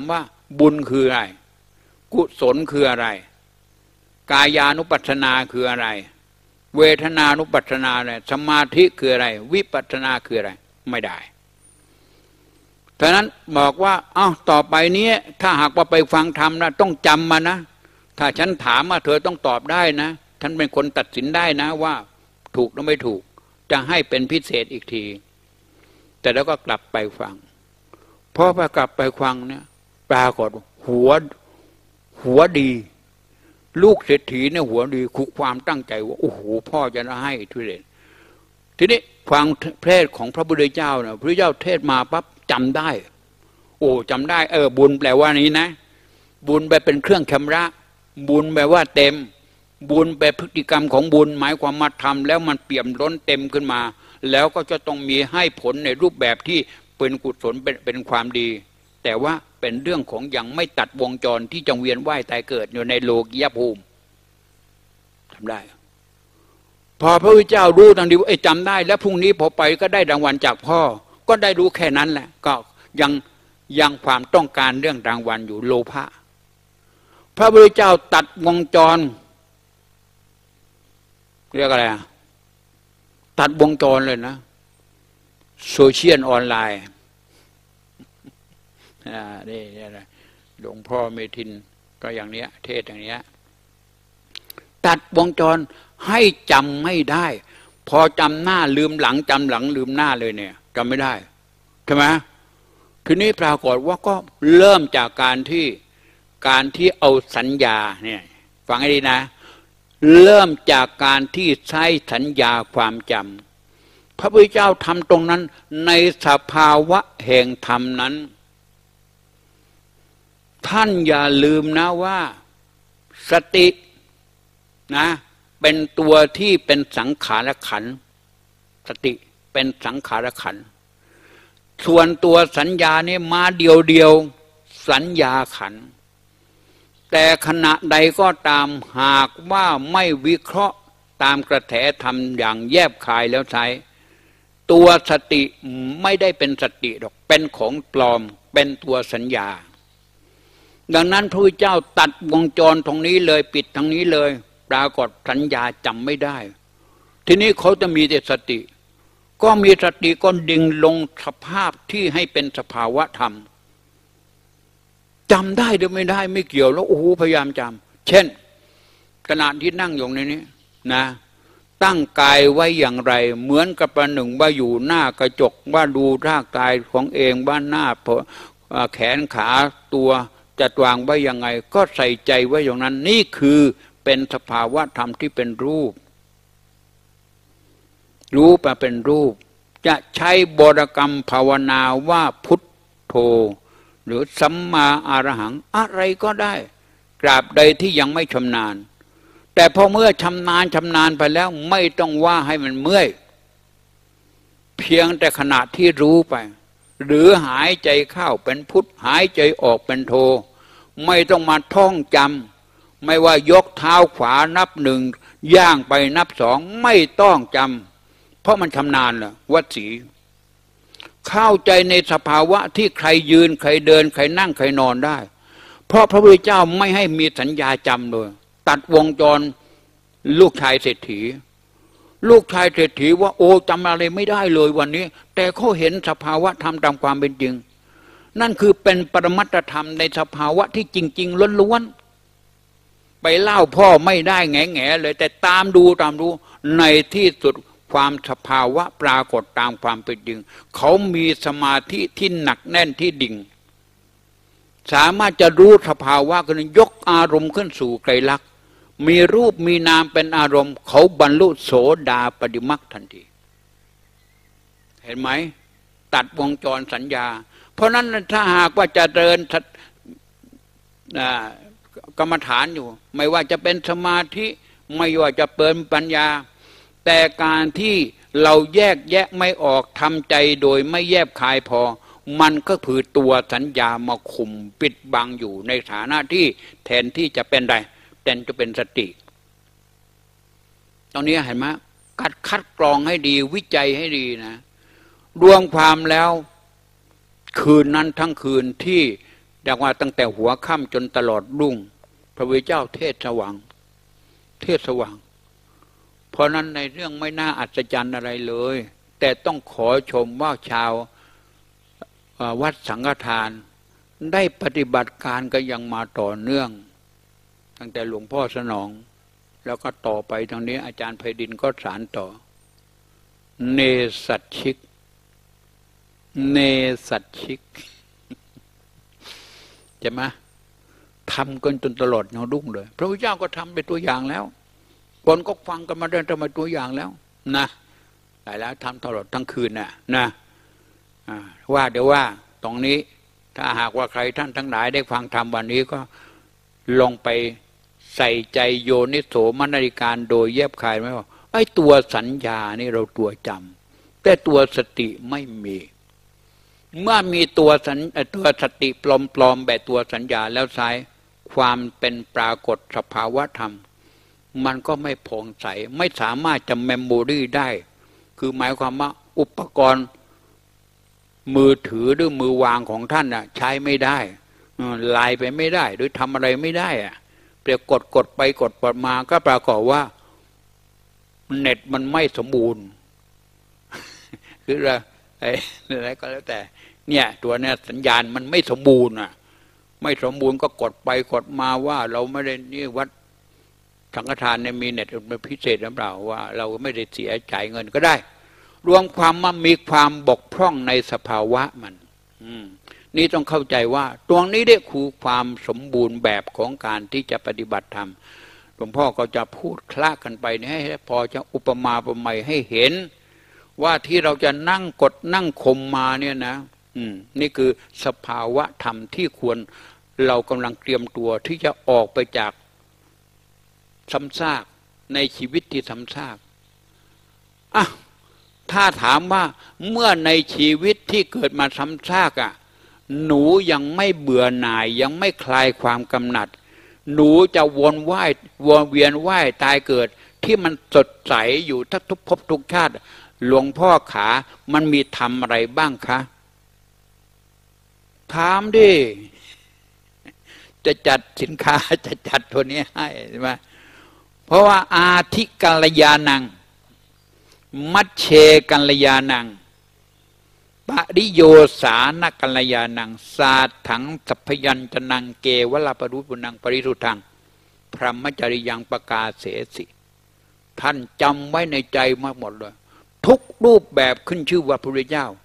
บุญคืออะไรกุศลคืออะไรกายานุปัสสนาคืออะไรเวทนานุปัสสนาอะไรสมาธิคืออะไรวิปัสสนาคืออะไรไม่ได้ฉะนั้นบอกว่าเอ้าต่อไปนี้ถ้าหากว่าไปฟังธรรมนะต้องจำมานะถ้าฉันถามว่าเธอต้องตอบได้นะฉันเป็นคนตัดสินได้นะว่าถูกหรือไม่ถูกจะให้เป็นพิเศษอีกทีแต่แล้วก็กลับไปฟังพอไปกลับไปฟังเนี่ยปรากฏหัวหัวดีลูกเศรษฐีเนี่ยหัวดีคุกความตั้งใจว่าโอ้โหพ่อจะให้ทุเรศทีนี้ฟังเทศของพระพุทธเจ้าเนี่ยพระพุทธเจ้าเทศมาปั๊บจำได้โอ้จำได้เออบุญแปลว่านี้นะบุญไปเป็นเครื่องชำระบุญแปลว่าเต็มบุญแปลพฤติกรรมของบุญหมายความมาทำแล้วมันเปี่ยมล้นเต็มขึ้นมาแล้วก็จะต้องมีให้ผลในรูปแบบที่เป็นกุศลเป็นเป็นความดีแต่ว่าเป็นเรื่องของยังไม่ตัดวงจรที่จะเวียนว่ายตายเกิดอยู่ในโลกียภูมิทำได้พอพระพุทธเจ้ารู้ทันทีว่าไอ้จำได้แล้วพรุ่งนี้พอไปก็ได้รางวัลจากพ่อก็ได้รู้แค่นั้นแหละก็ยังยังความต้องการเรื่องรางวัลอยู่โลภะพระพุทธเจ้าตัดวงจรเรียกอะไรตัดวงจรเลยนะโซเชียลออนไลน์อ่านี่อะไรหลวงพ่อเมทินก็อย่างเนี้ยเทศอย่างเนี้ยตัดวงจรให้จำไม่ได้พอจำหน้าลืมหลังจำหลังลืมหน้าเลยเนี่ยจำไม่ได้ใช่ไหมทีนี้ปรากฏว่าก็เริ่มจากการที่การที่เอาสัญญาเนี่ยฟังให้ดีนะเริ่มจากการที่ใช้สัญญาความจำพระพุทธเจ้าทำตรงนั้นในสภาวะแห่งธรรมนั้นท่านอย่าลืมนะว่าสตินะเป็นตัวที่เป็นสังขารขันธ์สติเป็นสังขารขันธ์ส่วนตัวสัญญานี่มาเดียวเดียวสัญญาขันธ์แต่ขณะใดก็ตามหากว่าไม่วิเคราะห์ตามกระแสธรรมอย่างแยบคายแล้วใช้ตัวสติไม่ได้เป็นสติหรอกเป็นของปลอมเป็นตัวสัญญาดังนั้นพระพุทธเจ้าตัดวงจรตรงนี้เลยปิดทางนี้เลยปรากฏสัญญาจำไม่ได้ทีนี้เขาจะมีแต่สติก็มีสติก็ดึงลงสภาพที่ให้เป็นสภาวะธรรมจำได้หรือไม่ได้ไม่เกี่ยวแล้วโอ้โหพยายามจำเช่นขณะที่นั่งอยู่ในนี้นะตั้งกายไว้อย่างไรเหมือนกับประหนึ่งว่าอยู่หน้ากระจกว่าดูร่างกายของเองว่าหน้าแขนขาตัวจะวางไว้ยังไงก็ใส่ใจไว้อย่างนั้นนี่คือเป็นสภาวะธรรมที่เป็นรูปรูปมาเป็นรูปจะใช้บริกรรมภาวนาว่าพุทโธหรือสัมมาอรหังอะไรก็ได้กราบใดที่ยังไม่ชำนาญแต่พอเมื่อชำนาญชำนาญไปแล้วไม่ต้องว่าให้มันเมื่อยเพียงแต่ขณะที่รู้ไปหรือหายใจเข้าเป็นพุทหายใจออกเป็นโธไม่ต้องมาท่องจำไม่ว่ายกเท้าขวานับหนึ่งย่างไปนับสองไม่ต้องจำเพราะมันชำนาญแล้ววัดสีเข้าใจในสภาวะที่ใครยืนใครเดินใครนั่งใครนอนได้เพราะพระพุทธเจ้าไม่ให้มีสัญญาจำเลยตัดวงจรลูกชายเศรษฐีลูกชายเศรษฐีว่าโอ้จำอะไรไม่ได้เลยวันนี้แต่เขาเห็นสภาวะธรรมตามความเป็นจริงนั่นคือเป็นปรมัตถธรรมในสภาวะที่จริงๆล้วนๆไปเล่าพ่อไม่ได้แง่ๆเลยแต่ตามดูตามดูในที่สุดความสภาวะปรากฏตามความเป็นจริงเขามีสมาธิที่หนักแน่นที่ดิ่งสามารถจะรู้สภาวะกันยกอารมณ์ขึ้นสู่ไตรลักษณ์มีรูปมีนามเป็นอารมณ์เขาบรรลุโสดาปัตติมรรคทันทีเห็นไหมตัดวงจรสัญญาเพราะนั้นถ้าหากว่าจะเดินกรรมฐานอยู่ไม่ว่าจะเป็นสมาธิไม่ว่าจะเปิดปัญญาแต่การที่เราแยกแยะไม่ออกทำใจโดยไม่แยบคายพอมันก็คือตัวสัญญามาคุมปิดบังอยู่ในฐานะที่แทนที่จะเป็นไรแทนจะเป็นสติตรงนี้เห็นไหมคัดคัดกรองให้ดีวิจัยให้ดีนะรวมความแล้วคืนนั้นทั้งคืนที่แต่ว่าตั้งแต่หัวค่ำจนตลอดรุ่งพระพุทธเจ้าเทศสว่างเทศสว่างเพราะนั้นในเรื่องไม่น่าอัศจรรย์อะไรเลยแต่ต้องขอชมว่าชาววัดสังฆทานได้ปฏิบัติการก็ยังมาต่อเนื่องตั้งแต่หลวงพ่อสนองแล้วก็ต่อไปตรงนี้อาจารย์ไพดินก็สานต่อเนสัตชิกเนสัตชิกใช่ไหมทำกันจนตลอดเงารุ่งเลยพระพุทธเจ้าก็ทำเป็นตัวอย่างแล้วคนก็ฟังกันมาเดินทำมาตัวอย่างแล้วนะแต่แล้วทำตลอดทั้งคืนน่ะนะว่าเดี๋ยวว่าตรงนี้ถ้าหากว่าใครท่านทั้งหลายได้ฟังธรรมวันนี้ก็ลงไปใส่ใจโยนิโสมนสิการโดยแยบคายไหมว่าไอ้ตัวสัญญานี่เราตัวจำแต่ตัวสติไม่มีเมื่อมีตัวสัญตัวสติปลอมๆแบบตัวสัญญาแล้วใช้ความเป็นปรากฏสภาวะธรรมมันก็ไม่ผ่องใสไม่สามารถจะเมมโมรี่ได้คือหมายความว่าอุปกรณ์มือถือหรือมือวางของท่านน่ะใช้ไม่ได้ไลน์ไปไม่ได้หรือทำอะไรไม่ได้อะเปรียบกดกดไปกดกดมาก็ปรากฏว่าเน็ตมันไม่สมบูรณ์คืออะไรก็แล้วแต่เนี่ยตัวเนี้ยสัญญาณมันไม่สมบูรณ์อ่ะไม่สมบูรณ์ก็กดไปกดมาว่าเราไม่ได้นี่วัดสังฆทานเนี่ยมีเน็ตเป็นพิเศษหรือเปล่าว่าเราไม่ได้เสียจ่ายเงินก็ได้รวมความมันมีความบกพร่องในสภาวะมันนี่ต้องเข้าใจว่าตรงนี้ได้คือความสมบูรณ์แบบของการที่จะปฏิบัติธรรมหลวงพ่อก็จะพูดคละกันไปให้พอจะอุปมาอุปไมยให้เห็นว่าที่เราจะนั่งกดนั่งข่มมาเนี่ยนะนี่คือสภาวะธรรมที่ควรเรากำลังเตรียมตัวที่จะออกไปจากซ้ำซากในชีวิตที่ซ้ำซากอ่ะถ้าถามว่าเมื่อในชีวิตที่เกิดมาซ้ำซากอ่ะหนูยังไม่เบื่อหน่ายยังไม่คลายความกำหนัดหนูจะวนว่ายวนเวียนว่ายตายเกิดที่มันสดใสอยู่ทั้งทุกภพทุกชาติหลวงพ่อขามันมีทำอะไรบ้างคะถามดิจะจัดสินค้าจะจัดตัวนี้ให้ใช่ไหมเพราะว่าอาทิกัลยาณังมัชเชกัลยาณังปริโยสานกัลยาณังสาถังสัพยัญชนะเกวลาปรุปุนังปริสุทังพรหมจริยังประกาเสสิท่านจำไว้ในใจมากหมดเลยทุกรูปแบบขึ้นชื่อว่าพระพุทธเจ้า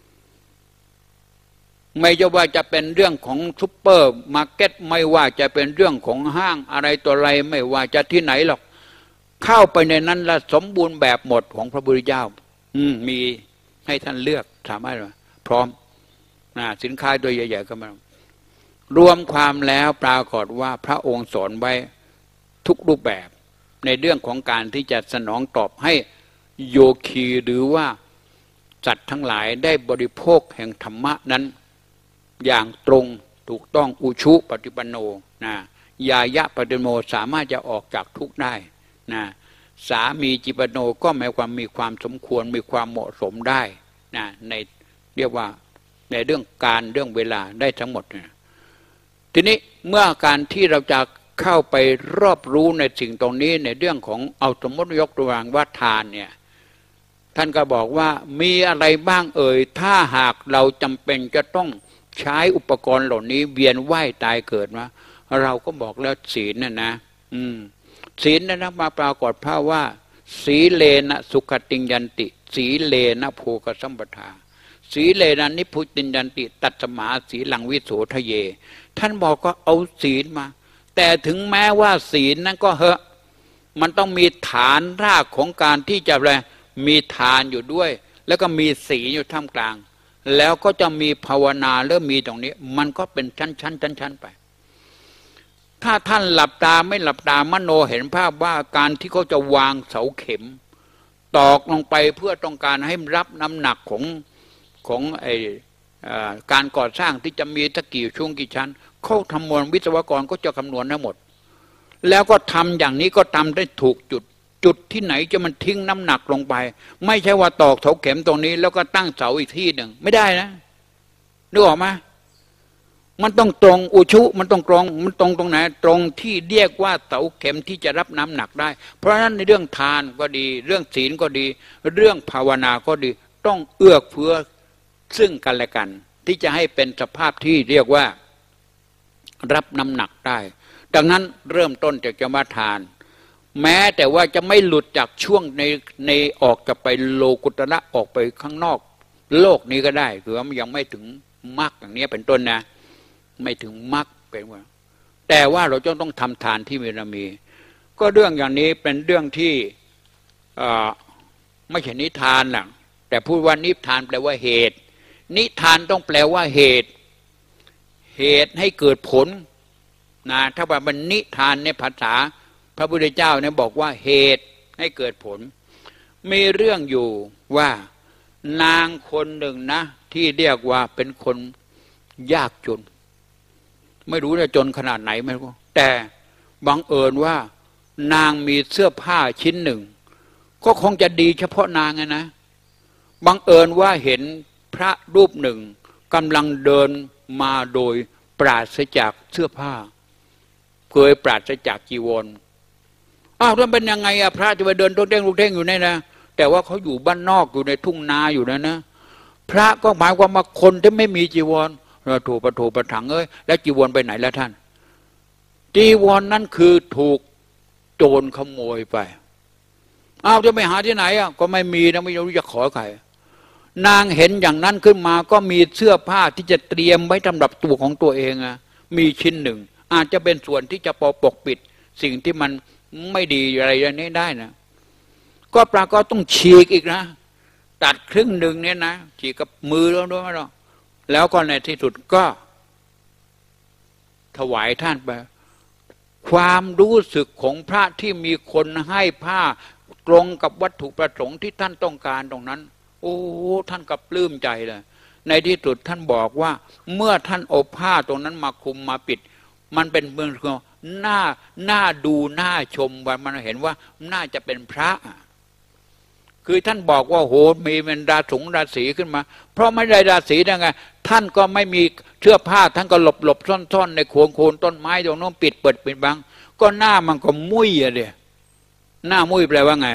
ไม่ว่าจะเป็นเรื่องของซุปเปอร์มาร์เก็ตไม่ว่าจะเป็นเรื่องของห้างอะไรตัวอะไรไม่ว่าจะที่ไหนหรอกเข้าไปในนั้นละสมบูรณ์แบบหมดของพระพุทธเจ้าอืมมีให้ท่านเลือกสามารถพร้อมนะสินค้าตัวใหญ่ๆก็มารวมความแล้วปรากฏว่าพระองค์สอนไว้ทุกรูปแบบในเรื่องของการที่จะสนองตอบให้โยคีหรือว่าสัตว์ทั้งหลายได้บริโภคแห่งธรรมะนั้นอย่างตรงถูกต้องอุชุปฏิปันโนนะยายะปฏิโนสามารถจะออกจากทุกข์ได้นะสามีจิปโนก็หมายความมีความสมควรมีความเหมาะสมได้นะในเรียกว่าในเรื่องการเรื่องเวลาได้ทั้งหมดนะทีนี้เมื่อการที่เราจะเข้าไปรอบรู้ในสิ่งตรงนี้ในเรื่องของเอาสมมติยกตัวอย่างว่าทานเนี่ยท่านก็บอกว่ามีอะไรบ้างเอ่ยถ้าหากเราจำเป็นจะต้องใช้อุปกรณ์เหล่านี้เวียนว่ายตายเกิดมาเราก็บอกแล้วศีลน่ะนะอืมศีลนั้นมาปรากฏภาพว่าสีเลนะสุขติยันติสีเลนะโภคสัมปทาสีเลนะนิพุติยันติตัตมาสีหลังวิโสทะเยท่านบอกก็เอาศีลมาแต่ถึงแม้ว่าศีลนั้นก็เหอะมันต้องมีฐานรากของการที่จะอะไรมีทานอยู่ด้วยแล้วก็มีศีลอยู่ท่ามกลางแล้วก็จะมีภาวนาเริ่มมีตรงนี้มันก็เป็นชั้นชั้นชั้นชั้นไปถ้าท่านหลับตาไม่หลับตามโนเห็นภาพว่าการที่เขาจะวางเสาเข็มตอกลงไปเพื่อต้องการให้รับน้ำหนักของของไอการก่อสร้างที่จะมีตะกี่ช่วงกี่ชั้นเขาคำนวณวิศวกรก็จะคำนวณทั้งหมดแล้วก็ทำอย่างนี้ก็ทำได้ถูกจุดจุดที่ไหนจะมันทิ้งน้ำหนักลงไปไม่ใช่ว่าตอกเสาเข็มตรงนี้แล้วก็ตั้งเสาอีกที่หนึ่งไม่ได้นะนึกออกไหมมันต้องตรงอุชุมันต้องตรงมันตรงตรงไหนตรงที่เรียกว่าเสาเข็มที่จะรับน้ำหนักได้เพราะฉะนั้นในเรื่องทานก็ดีเรื่องศีลก็ดีเรื่องภาวนาก็ดีต้องเอื้อเฟื้อซึ่งกันและกันที่จะให้เป็นสภาพที่เรียกว่ารับน้ำหนักได้ดังนั้นเริ่มต้นจากจะมาทานแม้แต่ว่าจะไม่หลุดจากช่วงในในออกจะไปโลกุตระออกไปข้างนอกโลกนี้ก็ได้หรือว่ายังไม่ถึงมรรคอย่างนี้เป็นต้นนะไม่ถึงมรรคเป็นว่าแต่ว่าเราจะต้องทำทานที่มีบารมีก็เรื่องอย่างนี้เป็นเรื่องที่ไม่ใช่นิทานหรอกแต่พูดว่านิทานแปลว่าเหตุนิทานต้องแปลว่าเหตุเหตุให้เกิดผลนะถ้าว่ามันนิทานในภาษาพระพุทธเจ้าเนี่ยบอกว่าเหตุให้เกิดผลมีเรื่องอยู่ว่านางคนหนึ่งนะที่เรียกว่าเป็นคนยากจนไม่รู้จะจนขนาดไหนไม่รู้แต่บังเอิญว่านางมีเสื้อผ้าชิ้นหนึ่งก็คงจะดีเฉพาะนางไงนะบังเอิญว่าเห็นพระรูปหนึ่งกำลังเดินมาโดยปราศจากเสื้อผ้าเคยปราศจากจีวรอ้าวแล้วเป็นยังไงอะพระจะไปเดินตรงเด้งลูกเด้งอยู่เนี่ยนะแต่ว่าเขาอยู่บ้านนอกอยู่ในทุ่งนาอยู่นะนะพระก็หมายความว่าคนที่ไม่มีจีวรเราถูกประถูประถังเอ้ยแล้วจีวรไปไหนแล้วท่านจีวร นั่นคือถูกโจรขโมยไปอ้าวจะไปหาที่ไหนอ่ะก็ไม่มีนะไม่รู้จะขอใครนางเห็นอย่างนั้นขึ้นมาก็มีเสื้อผ้าที่จะเตรียมไว้สำหรับตัวของตัวเองอ่ะมีชิ้นหนึ่งอาจจะเป็นส่วนที่จะปกปกปิดสิ่งที่มันไม่ดีอะไรอย่างนี้ได้นะก็ปรากฏต้องฉีกอีกนะตัดครึ่งหนึ่งเนี่ยนะฉีกกับมือแล้วด้วยมั้ยแล้วก็ในที่สุดก็ถวายท่านไปความรู้สึกของพระที่มีคนให้ผ้าตรงกับวัตถุประสงค์ที่ท่านต้องการตรงนั้นโอ้ท่านก็ปลื้มใจเลยในที่สุดท่านบอกว่าเมื่อท่านเอาผ้าตรงนั้นมาคลุมมาปิดมันเป็นเมืองหน้าหน้าดูหน้าชมว่ามันเห็นว่าน่าจะเป็นพระคือท่านบอกว่าโหมีเป็นราสงราศีขึ้นมาเพราะไม่ได้ราศีได้ไงท่านก็ไม่มีเสื้อผ้าท่านก็หลบหลบซ่อนซ่อนในโคนโคนต้นไม้ตรงนั้นปิดเปิดปิดบังก็หน้ามันก็มุ้ยอะเดียหน้ามุ้ยแปลว่าไง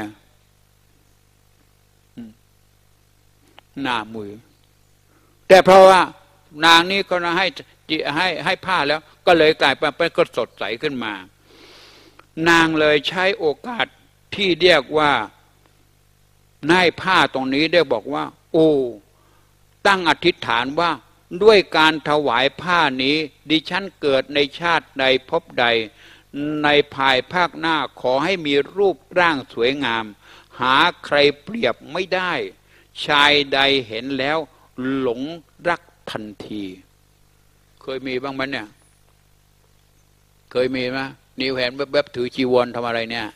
หน้ามุ้ยแต่เพราะว่านางนี้ก็ให้ให้ให้ผ้าแล้วก็เลยกลายเป็นก็สดใสขึ้นมานางเลยใช้โอกาสที่เรียกว่าในผ้าตรงนี้ได้บอกว่าโอ้ตั้งอธิษฐานว่าด้วยการถวายผ้านี้ดิฉันเกิดในชาติใดพบใดในภายภาคหน้าขอให้มีรูปร่างสวยงามหาใครเปรียบไม่ได้ชายใดเห็นแล้วหลงรักทันทีเคยมีบ้างไหมเนี่ยเคยมีไหมนิวเห็นแวบๆถือจีวรทำอะไรเนี่ย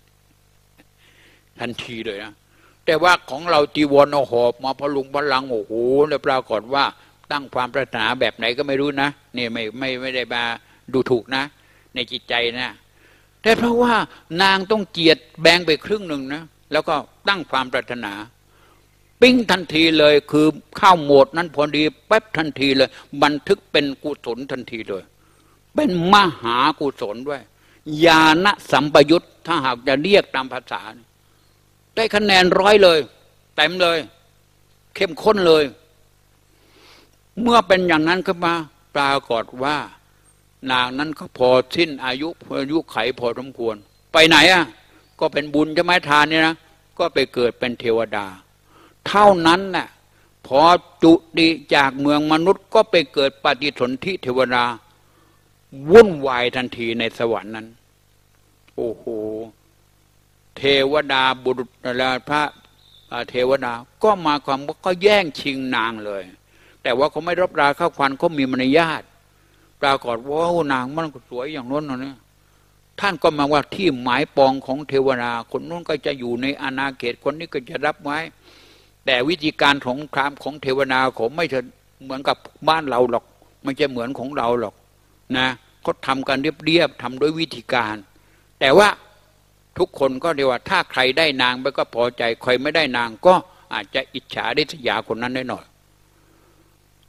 ทันทีเลยนะแต่ว่าของเราจีวรเอาหอบมาพลุงพลังโอ้โหแล้วปรากฏว่าตั้งความปรารถนาแบบไหนก็ไม่รู้นะนี่ไม่ไม่ไม่ได้มาดูถูกนะในจิตใจนะแต่เพราะว่านางต้องเจียดแบ่งไปครึ่งหนึ่งนะแล้วก็ตั้งความปรารถนาปิ้งทันทีเลยคือเข้าโหมดนั้นพอดีแป๊บทันทีเลยบันทึกเป็นกุศลทันทีเลยเป็นมหากุศลด้วยญาณสัมปยุตถ้าหากจะเรียกตามภาษาได้คะแนนร้อยเลยเต็มเลยเข้มข้นเลยเมื่อเป็นอย่างนั้นขึ้นมาปรากฏว่านางนั้นก็พอสิ้นอายุอายุไขพอสมควรไปไหนอ่ะก็เป็นบุญใช่ไหมทานเนี่ยนะก็ไปเกิดเป็นเทวดาเท่านั้นน่ะพอจุติจากเมืองมนุษย์ก็ไปเกิดปฏิสนธิเทวดาวุ่นวายทันทีในสวรรค์นั้นโอ้โหเทวดาบุรุษและพระเทวดาก็มาความว่าก็แย่งชิงนางเลยแต่ว่าเขาไม่รับราเข้าควันเขามีมารยาทปรากฏว่านางมันสวยอย่างนั้นนะท่านก็มาว่าที่หมายปองของเทวดาคนนู้นก็จะอยู่ในอาณาเขตคนนี้ก็จะรับไว้แต่วิธีการสงครามของเทวดาเขาไม่ใช่เหมือนกับบ้านเราหรอกไม่ใช่เหมือนของเราหรอกนะเขาทำกันเรียบๆทำด้วยวิธีการแต่ว่าทุกคนก็เรียกว่าถ้าใครได้นางไปก็พอใจใครไม่ได้นางก็อาจจะอิจฉาริษยาคนนั้นได้หน่อย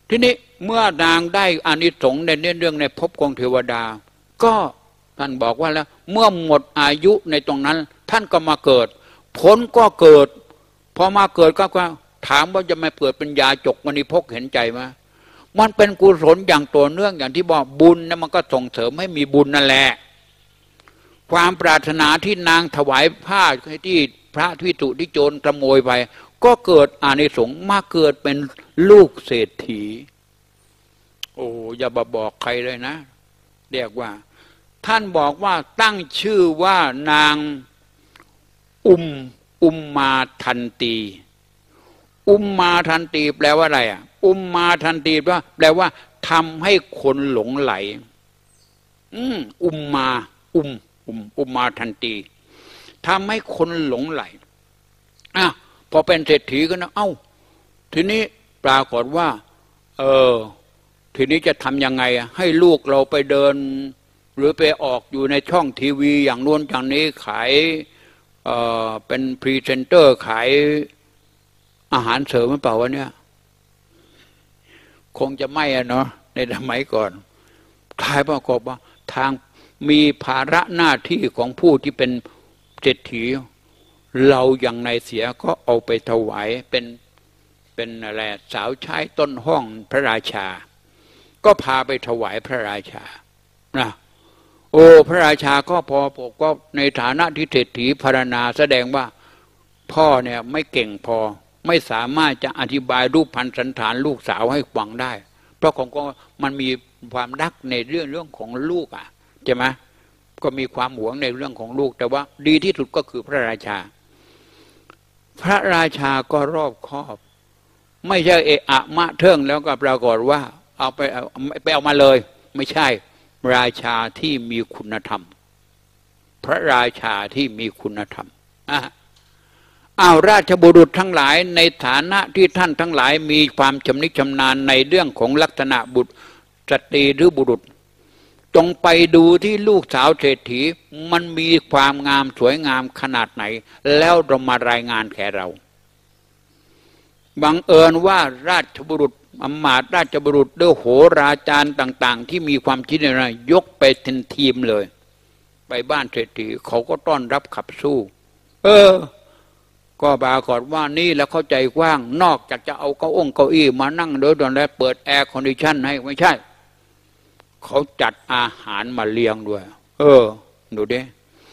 ทีนี้เมื่อนางได้อานิสงส์ในเรื่องในภพของเทวดาก็ท่านบอกว่าแล้วเมื่อหมดอายุในตรงนั้นท่านก็มาเกิดผลก็เกิดพอมาเกิดก็ถามว่าจะมาเกิดเป็นยาจกมณีพกเห็นใจไหมมันเป็นกุศลอย่างตัวเนื่องอย่างที่บอกบุญนะมันก็ส่งเสริมให้มีบุญนั่นแหละความปรารถนาที่นางถวายผ้าที่พระวิสุทธิโจรขโมยไปก็เกิดอานิสงส์มาเกิดเป็นลูกเศรษฐีโอ้อย่าบบอกใครเลยนะเรียกว่าท่านบอกว่าตั้งชื่อว่านางอุมอุมมาทันตีอุมมาทันตีแปลว่าอะไรอ่ะอุมมาทันตีแปลว่าแปลว่าทำให้คนหลงไหลอืมอุมมาอุมอุมอุมมาทันตีทำให้คนหลงไหลอ่ะพอเป็นเศรษฐีก็นะเอ้าทีนี้ปรากฏว่าเออทีนี้จะทำยังไงให้ลูกเราไปเดินหรือไปออกอยู่ในช่องทีวีอย่างโน้นอย่างนี้ขายเอ่อเป็นพรีเซนเตอร์ขายอาหารเสริมหรือเปล่าวะเนี่ยคงจะไม่อะเนาะในสมัยก่อนคล้ายประกอบว่าทางมีภาระหน้าที่ของผู้ที่เป็นเศรษฐีเราอย่างในเสียก็เอาไปถวายเป็นเป็นอะไรสาวใช้ต้นห้องพระราชาก็พาไปถวายพระราชานะโอ้พระราชาก็พอปกก็ในฐานะที่เศรษฐีพารณาแสดงว่าพ่อเนี่ยไม่เก่งพอไม่สามารถจะอธิบายรูปพรรณสันฐานลูกสาวให้ฟังได้เพราะของก็มันมีความรักในเรื่องเรื่องของลูกอ่ะใช่ไหมก็มีความหวงในเรื่องของลูกแต่ว่าดีที่สุดก็คือพระราชาพระราชาก็รอบคอบไม่ใช่เอะอะมะเทิงแล้วก็ปรากฏว่าเอาไปเอาไปเอามาเลยไม่ใช่ราชาที่มีคุณธรรมพระราชาที่มีคุณธรรมอ่ะอ้าวราชบุรุษทั้งหลายในฐานะที่ท่านทั้งหลายมีความชำนิชำนาญในเรื่องของลักษณะบุตรสตรีหรือบุรุษจงไปดูที่ลูกสาวเศรษฐีมันมีความงามสวยงามขนาดไหนแล้วเรามารายงานแก่เราบังเอิญว่าราชบุรุษอำมาตย์ราชบุรุษด้วยโหราจารย์ต่างๆที่มีความคิดอะไรยกไปเป็นทีมเลยไปบ้านเศรษฐีเขาก็ต้อนรับขับสู้เออก็ปรากฏว่านี่แล้วเข้าใจกว้างนอกจากจะเอาเก้าองเก้าอี้มานั่งโดยตอนแรกเปิดแอร์คอนดิชันให้ไม่ใช่เขาจัดอาหารมาเลี้ยงด้วยเออดูดิ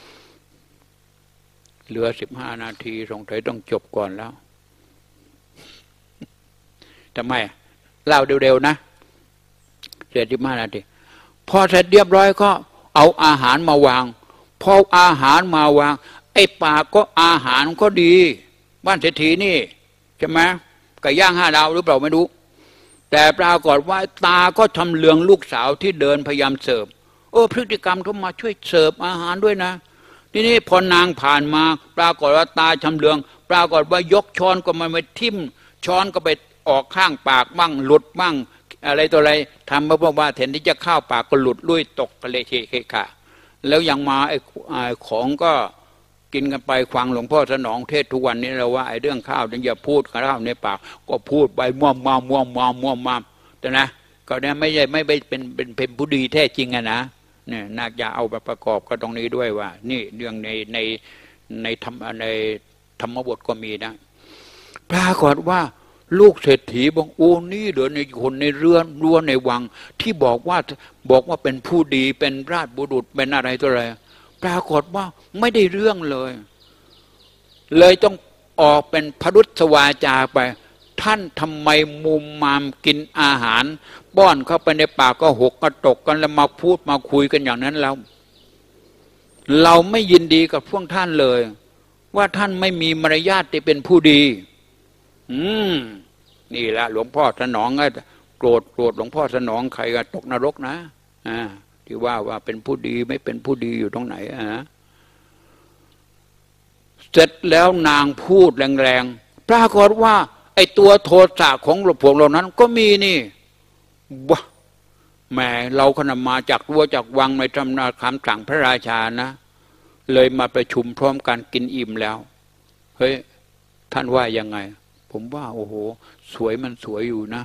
เหลือสิบห้านาทีสงสัยต้องจบก่อนแล้วทำไมเล่าเร็วๆนะเสร็จสิบห้านาทีพอเสร็จเรียบร้อยก็เอาอาหารมาวางพออาหารมาวางไอ้ปากก็อาหารก็ดีบ้านเศรษฐีนี่ใช่ไหมไก่ย่างห้าดาวหรือเปล่าไม่รู้แต่ปรากฏว่าตาก็ทำเลืองลูกสาวที่เดินพยายามเสิร์ฟโอ้พฤติกรรมเขามาช่วยเสิร์ฟอาหารด้วยนะทีนี้พอนางผ่านมาปรากฏว่าตาชำเลืองปรากฏว่ายกช้อนก็มาไปทิ่มช้อนก็ไปออกข้างปากบ้างหลุดบ้างอะไรตัวอะไรทำเพราะว่าแทนที่จะเข้าปากก็หลุดลุยตกทะเลเชะค่ะแล้วยังมาไอ้ของก็กินกันไปฟังหลวงพ่อสนองเทศทุกวันนี้เราว่าไอ้เรื่องข้าวเนี่ยอย่าพูดข้าวในปากก็พูดไปมั่วมั่วมั่วมั่วมั่วมั่วแต่นะก็เนี่ยไม่ใช่ไม่เป็นเป็นเป็นผู้ดีแท้จริงอะนะเนี่ยน่าจะเอาไปประกอบก็ตรงนี้ด้วยว่านี่เรื่องในในในธรรมในธรรมบทก็มีนะปรากฏว่าลูกเศรษฐีบอกโอ้นี่เดินในคนในเรือนรั้วในวังที่บอกว่าบอกว่าเป็นผู้ดีเป็นราชบุรุษเป็นอะไรตัวอะไรปรากฏว่าไม่ได้เรื่องเลยเลยต้องออกเป็นพรุษวาจาไปท่านทำไมมุมมามกินอาหารป้อนเข้าไปในปากก็หกกระตกกันแล้วมาพูดมาคุยกันอย่างนั้นแล้วเราไม่ยินดีกับพวกท่านเลยว่าท่านไม่มีมารยาทที่เป็นผู้ดีอืมนี่แหละหลวงพ่อสนองก็โกรธโกรธหลวงพ่อสนองใครก็ตกนรกนะอ่าที่ว่าว่าเป็นผู้ดีไม่เป็นผู้ดีอยู่ตรงไหนอ่ะเสร็จแล้วนางพูดแรงๆปรากฏว่าไอ้ตัวโทสะของพวกเรานั้นก็มีนี่ว้าแหมเราขณะมาจากรั้วจากวังในตำนานคำสั่งพระราชานะเลยมาประชุมพร้อมกันกินอิ่มแล้วเฮ้ยท่านว่ายังไงผมว่าโอ้โหสวยมันสวยอยู่นะ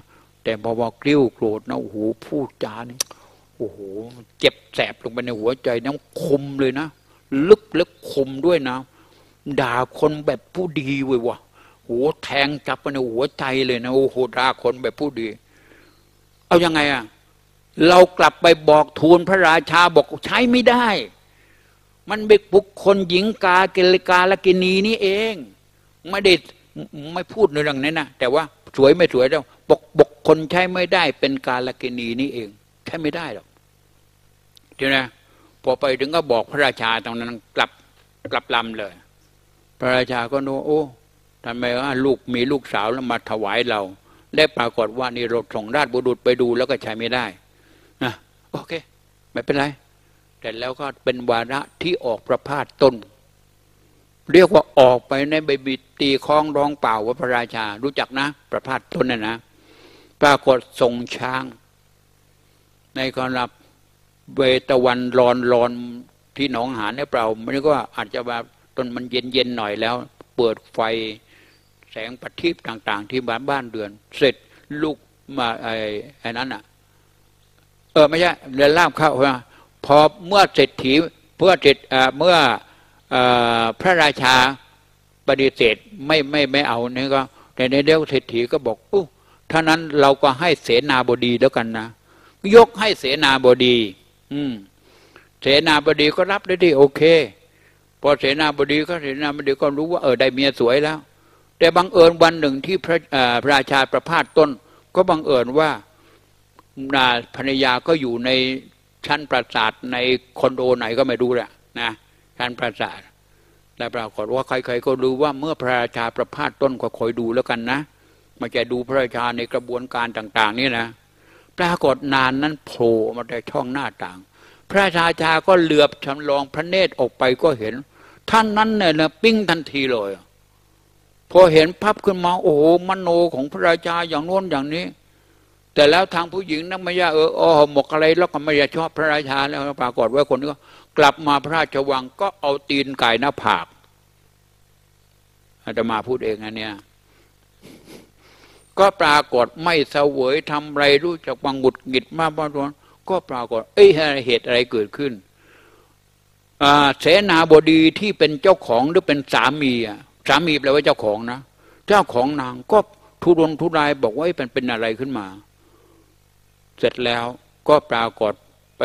แต่พอว่ากริ้วโกรธนะโอ้โหพูดจานี่โอ้โหเจ็บแสบลงไปในหัวใจนะคมเลยนะลึกและคมด้วยนะด่าคนแบบผู้ดีเว้ยวะโอ้แทงจับไปในหัวใจเลยนะโอ้โหด่าคนแบบผู้ดีเอายังไงอ่ะเรากลับไปบอกทูลพระราชาบอกใช้ไม่ได้มันเป็นบุคคลหญิงกาเกลกาลกินีนี่เองไม่ได้ไม่พูดในเรื่องนี้นะแต่ว่าสวยไม่สวยแล้วบกบกคนใช้ไม่ได้เป็นกาลกินีนี่เองใช้ไม่ได้หรอกเดี๋ยวนะพอไปถึงก็บอกพระราชาตรงนั้นกลับกลับลำเลยพระราชาก็โน้โอ้ทำไมว่าลูกมีลูกสาวแล้วมาถวายเราได้ปรากฏว่านี่รถส่งราชบุรุษไปดูแล้วก็ใช้ไม่ได้นะโอเคไม่เป็นไรแต่แล้วก็เป็นวาระที่ออกประพาสต้นเรียกว่าออกไปในใบบิตีคล้องร้องเปล่าว่าพระราชารู้จักนะประพาสต้นน่ะนะปรากฏส่งช้างในกรณีเวตวันรอนรอนที่หนองหานเนี่ยเปล่ามันก็อาจจะว่าต้นมันเย็นเย็นหน่อยแล้วเปิดไฟแสงประทีปต่างๆที่บ้านบ้านเดือนเสร็จลูกมาไอ้ไอ้นั้นอ่ะเออไม่ใช่เรือนล่ามเข้าว่าพอเมื่อเศรษฐีเพื่อเสร็จเมื่อพระราชาปฏิเสธไม่ไม่ไม่เอาเนี่ยก็แต่ในเดียวเศรษฐีก็บอกอู้ถ้านั้นเราก็ให้เสนาบดีแล้วกันนะยกให้เสนาบดีอืมเสนาบดีก็รับได้ดีโอเคพอเสนาบดีก็เสนาบดีก็รู้ว่าเออได้เมียสวยแล้วแต่บังเอิญวันหนึ่งที่พระพระราชาประพาสต้นก็บังเอิญว่านาภรรยาก็อยู่ในชั้นปราสาทในคอนโดไหนก็ไม่รู้แหละนะชั้นปราสาทแต่ปรากฏว่าใครๆก็รู้ว่าเมื่อพระราชาประพาสต้นก็คอยดูแล้วกันนะไม่ใช่ดูพระราชาในกระบวนการต่างๆนี่นะปรากฏนานนั้นโผล่มาในช่องหน้าต่างพระราชาก็เหลือบชำลองพระเนตรออกไปก็เห็นท่านนั้นเนี่ยนะปิ้งทันทีเลยพอเห็นพับขึ้นมาโอ้โหมโนของพระราชาอย่างโน้นอย่างนี้แต่แล้วทางผู้หญิงนั้นไม่ยาเอออ๋อหมกอะไรแล้วก็ไม่ยาชอบพระราชาแล้วปรากฏว่าคนนี้ก็กลับมาพระราชวังก็เอาตีนไก่หน้าผากอาตมาพูดเองนะเนี่ยก็ปรากฏไม่เสวยทำไรรู้จักบังบุดหงิดมาบ้างตัวก็ปรากฏเอ้ยเหตุอะไรเกิดขึ้นเสนาบดีที่เป็นเจ้าของหรือเป็นสามีอ่ะสามีแปลว่าเจ้าของนะเจ้าของนางก็ทุรนทุรายบอกว่าเป็นเป็นอะไรขึ้นมาเสร็จแล้วก็ปรากฏไป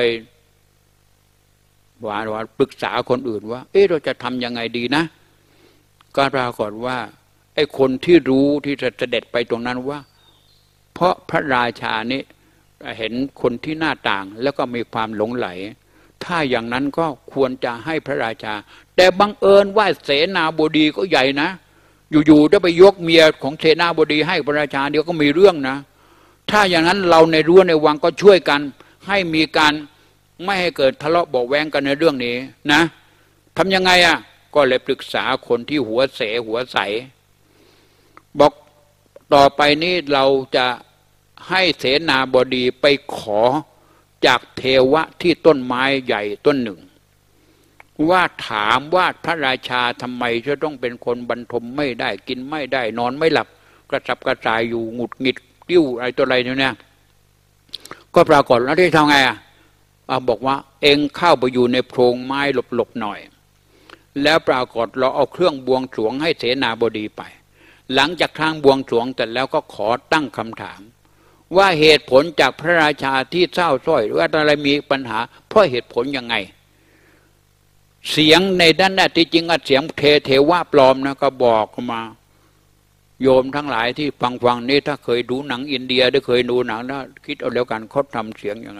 ว่าว่าปรึกษาคนอื่นว่าเอ๊ะเราจะทำยังไงดีนะก็ปรากฏว่าไอ้คนที่รู้ที่จะเสด็จไปตรงนั้นว่าเพราะพระราชานี้เห็นคนที่หน้าต่างแล้วก็มีความหลงไหลถ้าอย่างนั้นก็ควรจะให้พระราชาแต่บังเอิญว่าเสนาบดีก็ใหญ่นะอยู่ๆจะไปยกเมียของเสนาบดีให้พระราชาเดี๋ยวก็มีเรื่องนะถ้าอย่างนั้นเราในรั้วในวังก็ช่วยกันให้มีการไม่ให้เกิดทะเลาะเบาะแว้งกันในเรื่องนี้นะทำยังไงอ่ะก็เลยปรึกษาคนที่หัวเสหัวใสบอกต่อไปนี้เราจะให้เสนาบดีไปขอจากเทวะที่ต้นไม้ใหญ่ต้นหนึ่งว่าถามว่าพระราชาทำไมจะต้องเป็นคนบรรทมไม่ได้กินไม่ได้นอนไม่หลับกระสับกระส่ายอยู่หงุดหงิดกิ้วอะไรตัวอะไรเนี่ยก็ปรากฏแล้วที่ทำไงอ่ะบอกว่าเองเข้าไปอยู่ในโพรงไม้หลบๆหน่อยแล้วปรากฏเราเอาเครื่องบวงสรวงให้เสนาบดีไปหลังจากทางบวงสรวงเสร็จแล้วก็ขอตั้งคำถามว่าเหตุผลจากพระราชาที่เศร้าส้อยหรือว่าอะไรมีปัญหาเพราะเหตุผลยังไงเสียงในด้านนั้นที่จริงเสียงเทเทวะปลอมนะก็บอกมาโยมทั้งหลายที่ฟังฟังนี้ถ้าเคยดูหนังอินเดียหรือเคยดูหนังนะคิดเอาแล้วกันเขาทำเสียงยังไง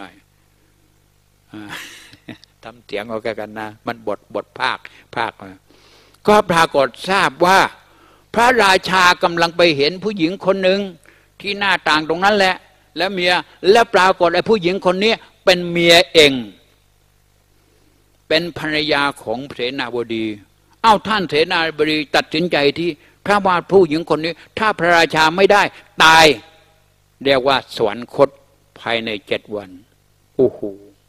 ทำเสียงเอาแค่กันนะมันบทบทภาคภาคก็ปรากฏทราบว่าพระราชากำลังไปเห็นผู้หญิงคนหนึ่งที่หน้าต่างตรงนั้นแหละแล้วเมียแล้วปรากฏไอ้ผู้หญิงคนนี้เป็นเมียเองเป็นภรรยาของเสนาบดีเอ้าท่านเสนาบดีตัดสินใจที่ถ้าว่าผู้หญิงคนนี้ถ้าพระราชาไม่ได้ตายเรียกว่าสวรรคตภายในเจ็ดวันโอ้โห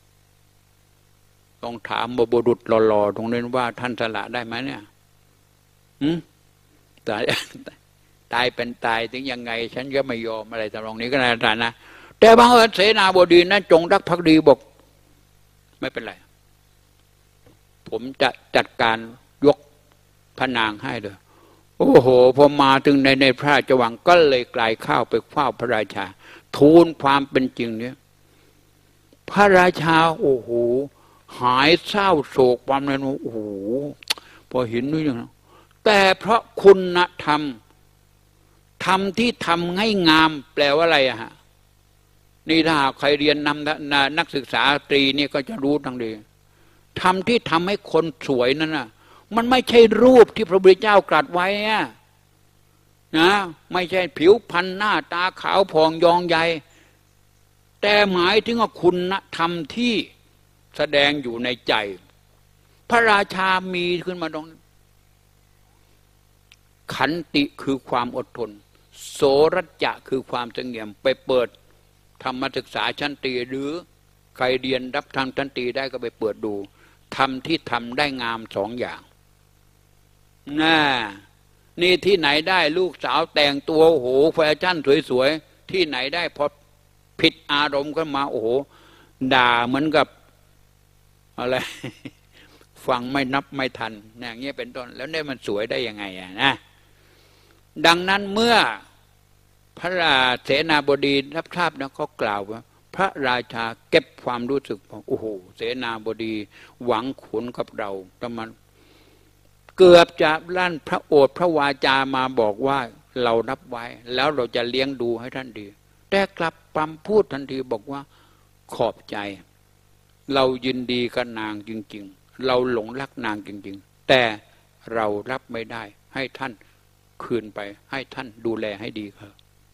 ต้องถามบุรุษหล่อๆตรงนี้ว่าท่านสละได้ไหมเนี่ยหืมแต่ตายเป็นตายถึงยังไงฉันก็ไม่ยอมอะไรตรงนี้ก็ได้แต่นะแต่บางเอิญเสนาบดีนั้นจงรักภักดีบอกไม่เป็นไรผมจะจัดการยกพระนางให้เลยโอ้โหพอมาถึงในในพระราชวังก็เลยกลายข้าวไปเฝ้าพระราชาทูลความเป็นจริงเนี่ยพระราชาโอ้โหหายเศร้าโศกความนั้นโอ้โหพอเห็นนี่อย่างนั้นแต่เพราะคุณธรรมธรรมที่ทำให้งามแปลว่าอะไรอะฮะนี่ถ้าใครเรียนนำนักศึกษาตรีนี่ก็จะรู้ทั้งดีธรรมที่ทำให้คนสวยนั่นน่ะมันไม่ใช่รูปที่พระพุทธเจ้ากรัสไว้อะนะไม่ใช่ผิวพรรณหน้าตาขาวผ่องยองใยแต่หมายถึงว่าคุณธรรมที่แสดงอยู่ในใจพระราชามีขึ้นมาตรงนั้นขันติคือความอดทนโสรัจจะคือความเสงี่ยมไปเปิดธรรมศึกษาชั้นตรีหรือใครเรียนรับทางชั้นตรีได้ก็ไปเปิดดูทำที่ทำได้งามสองอย่างน่านี่ที่ไหนได้ลูกสาวแต่งตัวโอ้โหแฟชั่นสวยๆที่ไหนได้พอผิดอารมณ์ขึ้นมาโอ้โหด่าเหมือนกับอะไร ฟังไม่นับไม่ทันอย่างเงี้ยเป็นต้นแล้วเนี่ยมันสวยได้ยังไงอะนะดังนั้นเมื่อพระราเสนาบดีรับทราบนะเขากล่าวว่าพระราชาเก็บความรู้สึกบอกโอ้โหเสนาบดีหวังขุนกับเราประมาณเกือบจะลั่นพระโอษฐ์พระวาจามาบอกว่าเรารับไว้แล้วเราจะเลี้ยงดูให้ท่านดีแต่กลับปั๊มพูดทันทีบอกว่าขอบใจเรายินดีกับนางจริงๆเราหลงรักนางจริงๆแต่เรารับไม่ได้ให้ท่านคืนไปให้ท่านดูแลให้ดีครับ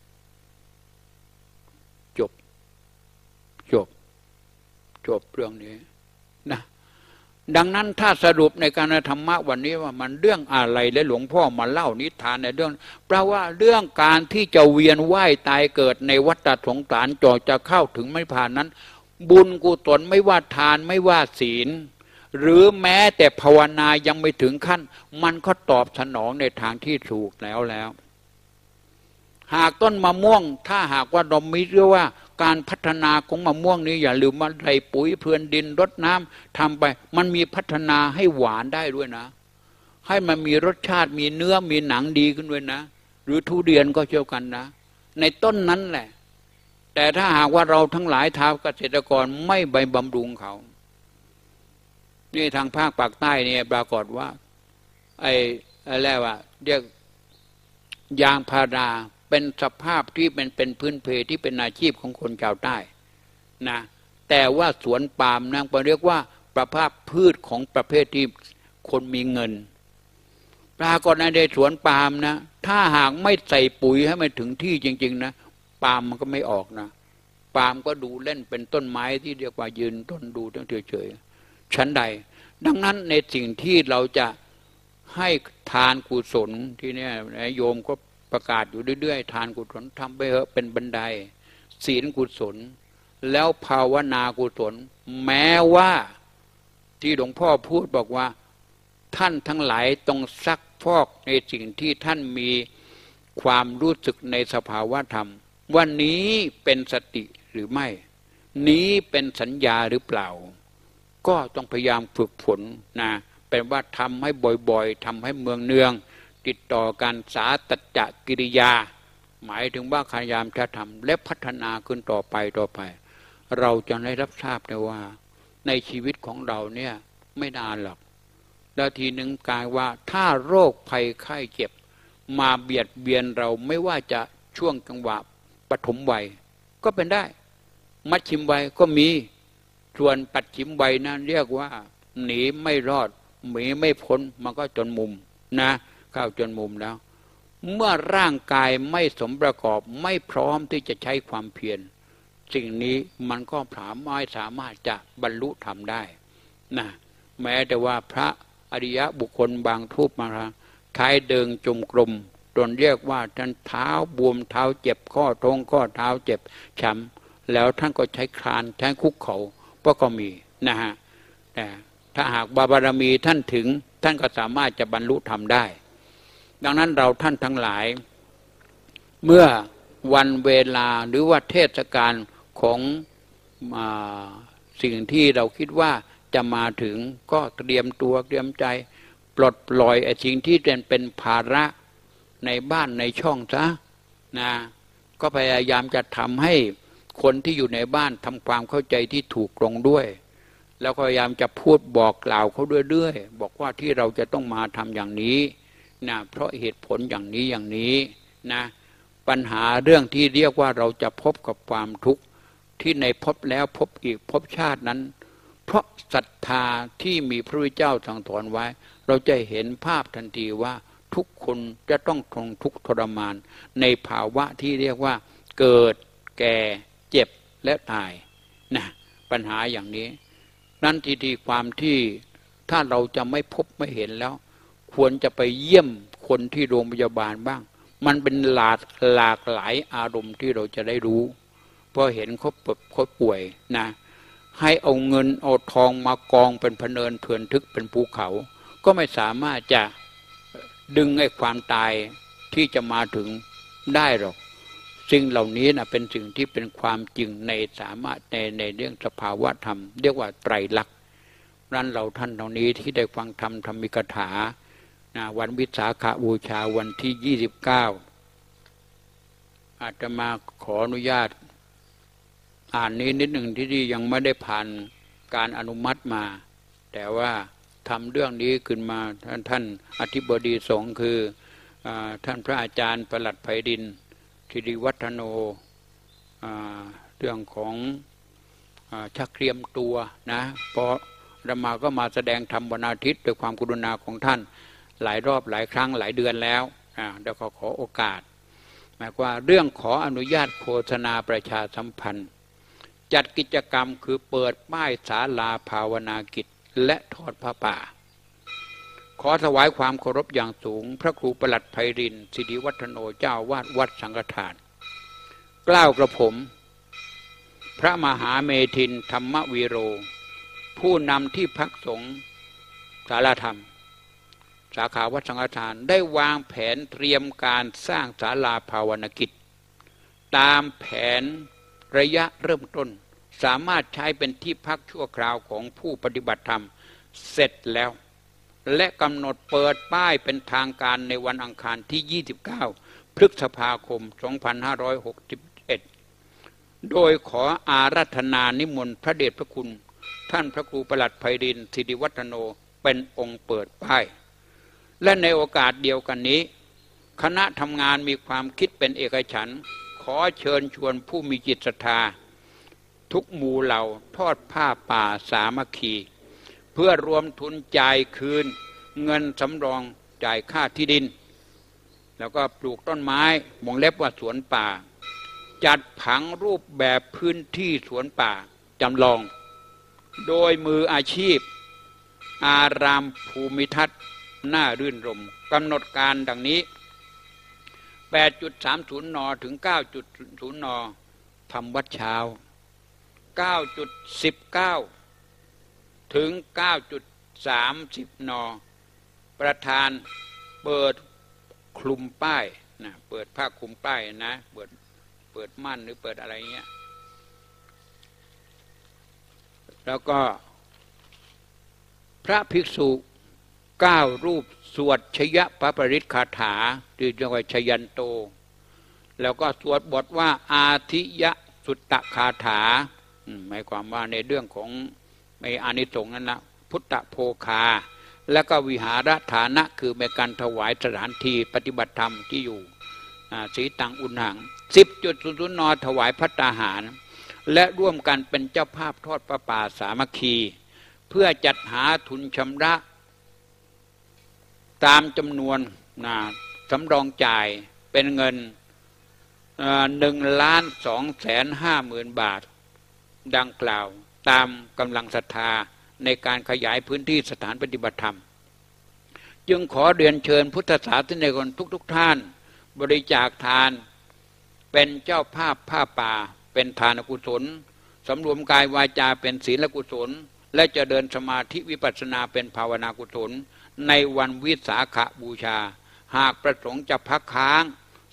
จบจบจบเรื่องนี้นะดังนั้นถ้าสรุปในการธรรมะวันนี้ว่ามันเรื่องอะไรและหลวงพ่อมาเล่านิทานในเรื่องแปลว่าเรื่องการที่จะเวียนว่ายตายเกิดในวัฏสงสารจอจะเข้าถึงไม่ผ่านนั้นบุญกุศลไม่ว่าทานไม่ว่าศีลหรือแม้แต่ภาวนายังไม่ถึงขั้นมันก็ตอบสนองในทางที่ถูกแล้วแล้วหากต้นมะม่วงถ้าหากว่าเรามีเรื่องว่าการพัฒนาของมะม่วงนี้อย่าลืมมาใส่ปุ๋ยเพลือนดินรดน้ำทำไปมันมีพัฒนาให้หวานได้ด้วยนะให้มันมีรสชาติมีเนื้อมีหนังดีขึ้นด้วยนะหรือทุเรียนก็เช่นกันนะในต้นนั้นแหละแต่ถ้าหากว่าเราทั้งหลายชาวเกษตรกรไม่ใบบำรุงเขานี่ทางภาคปากใต้เนี่ยปรากฏว่าไอ้อะไรวะเรียกยางพาราเป็นสภาพที่เป็นเป็นพื้นเพที่เป็นอาชีพของคนชาวใต้นะแต่ว่าสวนปาล์มนะเรียกว่าประภาพพืชของประเภทที่คนมีเงินปรากฏในสวนปาล์มนะถ้าหากไม่ใส่ปุ๋ยให้มันถึงที่จริงๆนะปาล์มมันก็ไม่ออกนะปาล์มก็ดูเล่นเป็นต้นไม้ที่เรียกว่ายืนต้นดูตั้งเฉยๆชั้นใดดังนั้นในสิ่งที่เราจะให้ทานกุศลที่เนี่ยโยมก็ประกาศอยู่เรื่อยๆทานกุศลทำไปเถอะเป็นบันไดศีลกุศลแล้วภาวนากุศลแม้ว่าที่หลวงพ่อพูดบอกว่าท่านทั้งหลายต้องซักฟอกในสิ่งที่ท่านมีความรู้สึกในสภาวะธรรมว่านี้เป็นสติหรือไม่นี้เป็นสัญญาหรือเปล่าก็ต้องพยายามฝึกฝนนะเป็นว่าทำให้บ่อยๆทำให้เมืองเนืองติดต่อการสาตัจจกิริยาหมายถึงว่าพยายามจะทำและพัฒนาขึ้นต่อไปต่อไปเราจะได้รับทราบได้ว่าในชีวิตของเราเนี่ยไม่นานหรอกแล้วทีหนึ่งกลายว่าถ้าโรคภัยไข้เจ็บมาเบียดเบียนเราไม่ว่าจะช่วงจังหวะปฐมวัยก็เป็นได้มัชชิมวัยก็มีส่วนปัจฉิมวัยนั้นเรียกว่าหนีไม่รอดหนีไม่พ้นมันก็จนมุมนะเข้าจนมุมแล้วเมื่อร่างกายไม่สมประกอบไม่พร้อมที่จะใช้ความเพียรสิ่งนี้มันก็สามารถสามารถจะบรรลุธรรมได้นะแม้แต่ว่าพระอริยบุคคลบางทูปมาท้ายเดินจงกรมตนเรียกว่าท่านเท้าบวมเท้าเจ็บข้อทงข้อเท้าเจ็บช้ำแล้วท่านก็ใช้คลานใช้คุกเขาก็ก็มีนะฮะแต่ถ้าหากบารมีท่านถึงท่านก็สามารถจะบรรลุธรรมได้ดังนั้นเราท่านทั้งหลายเมื่อวันเวลาหรือว่าเทศกาลของอ่าสิ่งที่เราคิดว่าจะมาถึงก็เตรียมตัวเตรียมใจปลดปล่อยไอ้สิ่งที่เป็นเป็นภาระในบ้านในช่องซะนะก็พยายามจะทำให้คนที่อยู่ในบ้านทำความเข้าใจที่ถูกตรงด้วยแล้วพยายามจะพูดบอกกล่าวเขาเรื่อยๆบอกว่าที่เราจะต้องมาทำอย่างนี้นะเพราะเหตุผลอย่างนี้อย่างนี้นะปัญหาเรื่องที่เรียกว่าเราจะพบกับความทุกข์ที่ในพบแล้วพบอีกพบชาตินั้นเพราะศรัทธาที่มีพระพุทธเจ้าสั่งสอนไว้เราจะเห็นภาพทันทีว่าทุกคนจะต้องทนทุกข์ทรมานในภาวะที่เรียกว่าเกิดแก่เจ็บและตายนะปัญหาอย่างนี้นั่นทีทีความที่ถ้าเราจะไม่พบไม่เห็นแล้วควรจะไปเยี่ยมคนที่โรงพยาบาลบ้างมันเป็นหลากหลากหลายอารมณ์ที่เราจะได้รู้พอเห็นเขาเขาป่วยนะให้เอาเงินเอาทองมากองเป็นพเนินเถื่อนทึกเป็นภูเขาก็ไม่สามารถจะดึงไอ้ความตายที่จะมาถึงได้หรอกสิ่งเหล่านี้นะเป็นสิ่งที่เป็นความจริงในสามารถในในเรื่องสภาวะธรรมเรียกว่าไตรลักษณ์นั้นเราท่านเหล่านี้ที่ได้ฟังธรรมธรรมิกถานะวันวิสาขบูชาวันที่ยี่สิบเก้าอาจจะมาขออนุญาตอ่านนี้นิดหนึ่งที่ยังไม่ได้ผ่านการอนุมัติมาแต่ว่าทำเรื่องนี้ขึ้นมาท่านท่านอธิบดีสงฆ์คือท่านพระอาจารย์ประหลัดไพดินธิริวัฒโนเรื่องของชักเตรียมตัวนะเพราะอาตมาก็มาแสดงธรรมวันอาทิตย์ด้วยความกรุณาของท่านหลายรอบหลายครั้งหลายเดือนแล้วเดี๋ยวขอขอโอกาสหมายว่าเรื่องขออนุญาตโฆษณาประชาสัมพันธ์จัดกิจกรรมคือเปิดป้ายศาลาภาวนากิจและทอดผ้าป่าขอถวายความเคารพอย่างสูงพระครูประหลัดไพรินทร์สิริวัฒโนเจ้าวาดวัดสังฆทานกล้าวกระผมพระมหาเมธินธรรมวีโรผู้นำที่พักสงฆ์สารธรรมสาขาวัดสังฆทานได้วางแผนเตรียมการสร้างศาลาภาวนากิจตามแผนระยะเริ่มต้นสามารถใช้เป็นที่พักชั่วคราวของผู้ปฏิบัติธรรมเสร็จแล้วและกำหนดเปิดป้ายเป็นทางการในวันอังคารที่ยี่สิบเก้าพฤษภาคมสองพันห้าร้อยหกสิบเอ็ดโดยขออาราธนานิมนต์พระเดชพระคุณท่านพระครูประหลัดไพรินทร์สิริวัฒโนเป็นองค์เปิดป้ายและในโอกาสเดียวกันนี้คณะทำงานมีความคิดเป็นเอกฉันท์ขอเชิญชวนผู้มีจิตศรัทธาทุกหมู่เหล่าทอดผ้าป่าสามัคคีเพื่อรวมทุนจ่ายคืนเงินสำรองจ่ายค่าที่ดินแล้วก็ปลูกต้นไม้วงเล็บว่าสวนป่าจัดผังรูปแบบพื้นที่สวนป่าจำลองโดยมืออาชีพอารามภูมิทัศน์น่ารื่นรมกำหนดการดังนี้ แปดจุดสามศูนย์ นถึง เก้าจุดศูนย์ นทำวัดเช้า เก้าจุดสิบเก้า ถึง เก้าจุดสามศูนย์ นประธานเปิดคลุมป้ายนะเปิดผ้าคลุมป้ายนะเปิดเปิดม่านหรือเปิดอะไรเงี้ยแล้วก็พระภิกษุเก้ารูปสวดชยปปริตคาถาหรือเรียกว่าชยันโตแล้วก็สวดบทว่าอาทิยสุตตคาถาหมายความว่าในเรื่องของในอานิสงส์นั้นนะพุทธโภคาแล้วก็วิหารฐานะคือในการถวายสถานที่ปฏิบัติธรรมที่อยู่สีตังอุณหัง สิบจุดศูนย์ศูนย์ นถวายภัตตาหารและร่วมกันเป็นเจ้าภาพทอดประป่าสามัคคีเพื่อจัดหาทุนชำระตามจำนวนนะสำรองจ่ายเป็นเงินหนึ่งล้านสองแสนห้าหมื่นบาทดังกล่าวตามกำลังศรัทธาในการขยายพื้นที่สถานปฏิบัติธรรมจึงขอเรียนเชิญพุทธศาสนิกชนทุกๆ ท่านบริจาคทานเป็นเจ้าภาพผ้าป่าเป็นทานกุศลสำรวมกายวาจาเป็นศีลกุศลและจะเดินสมาธิวิปัสสนาเป็นภาวนากุศลในวันวิสาขบูชาหากประสงค์จะพักค้าง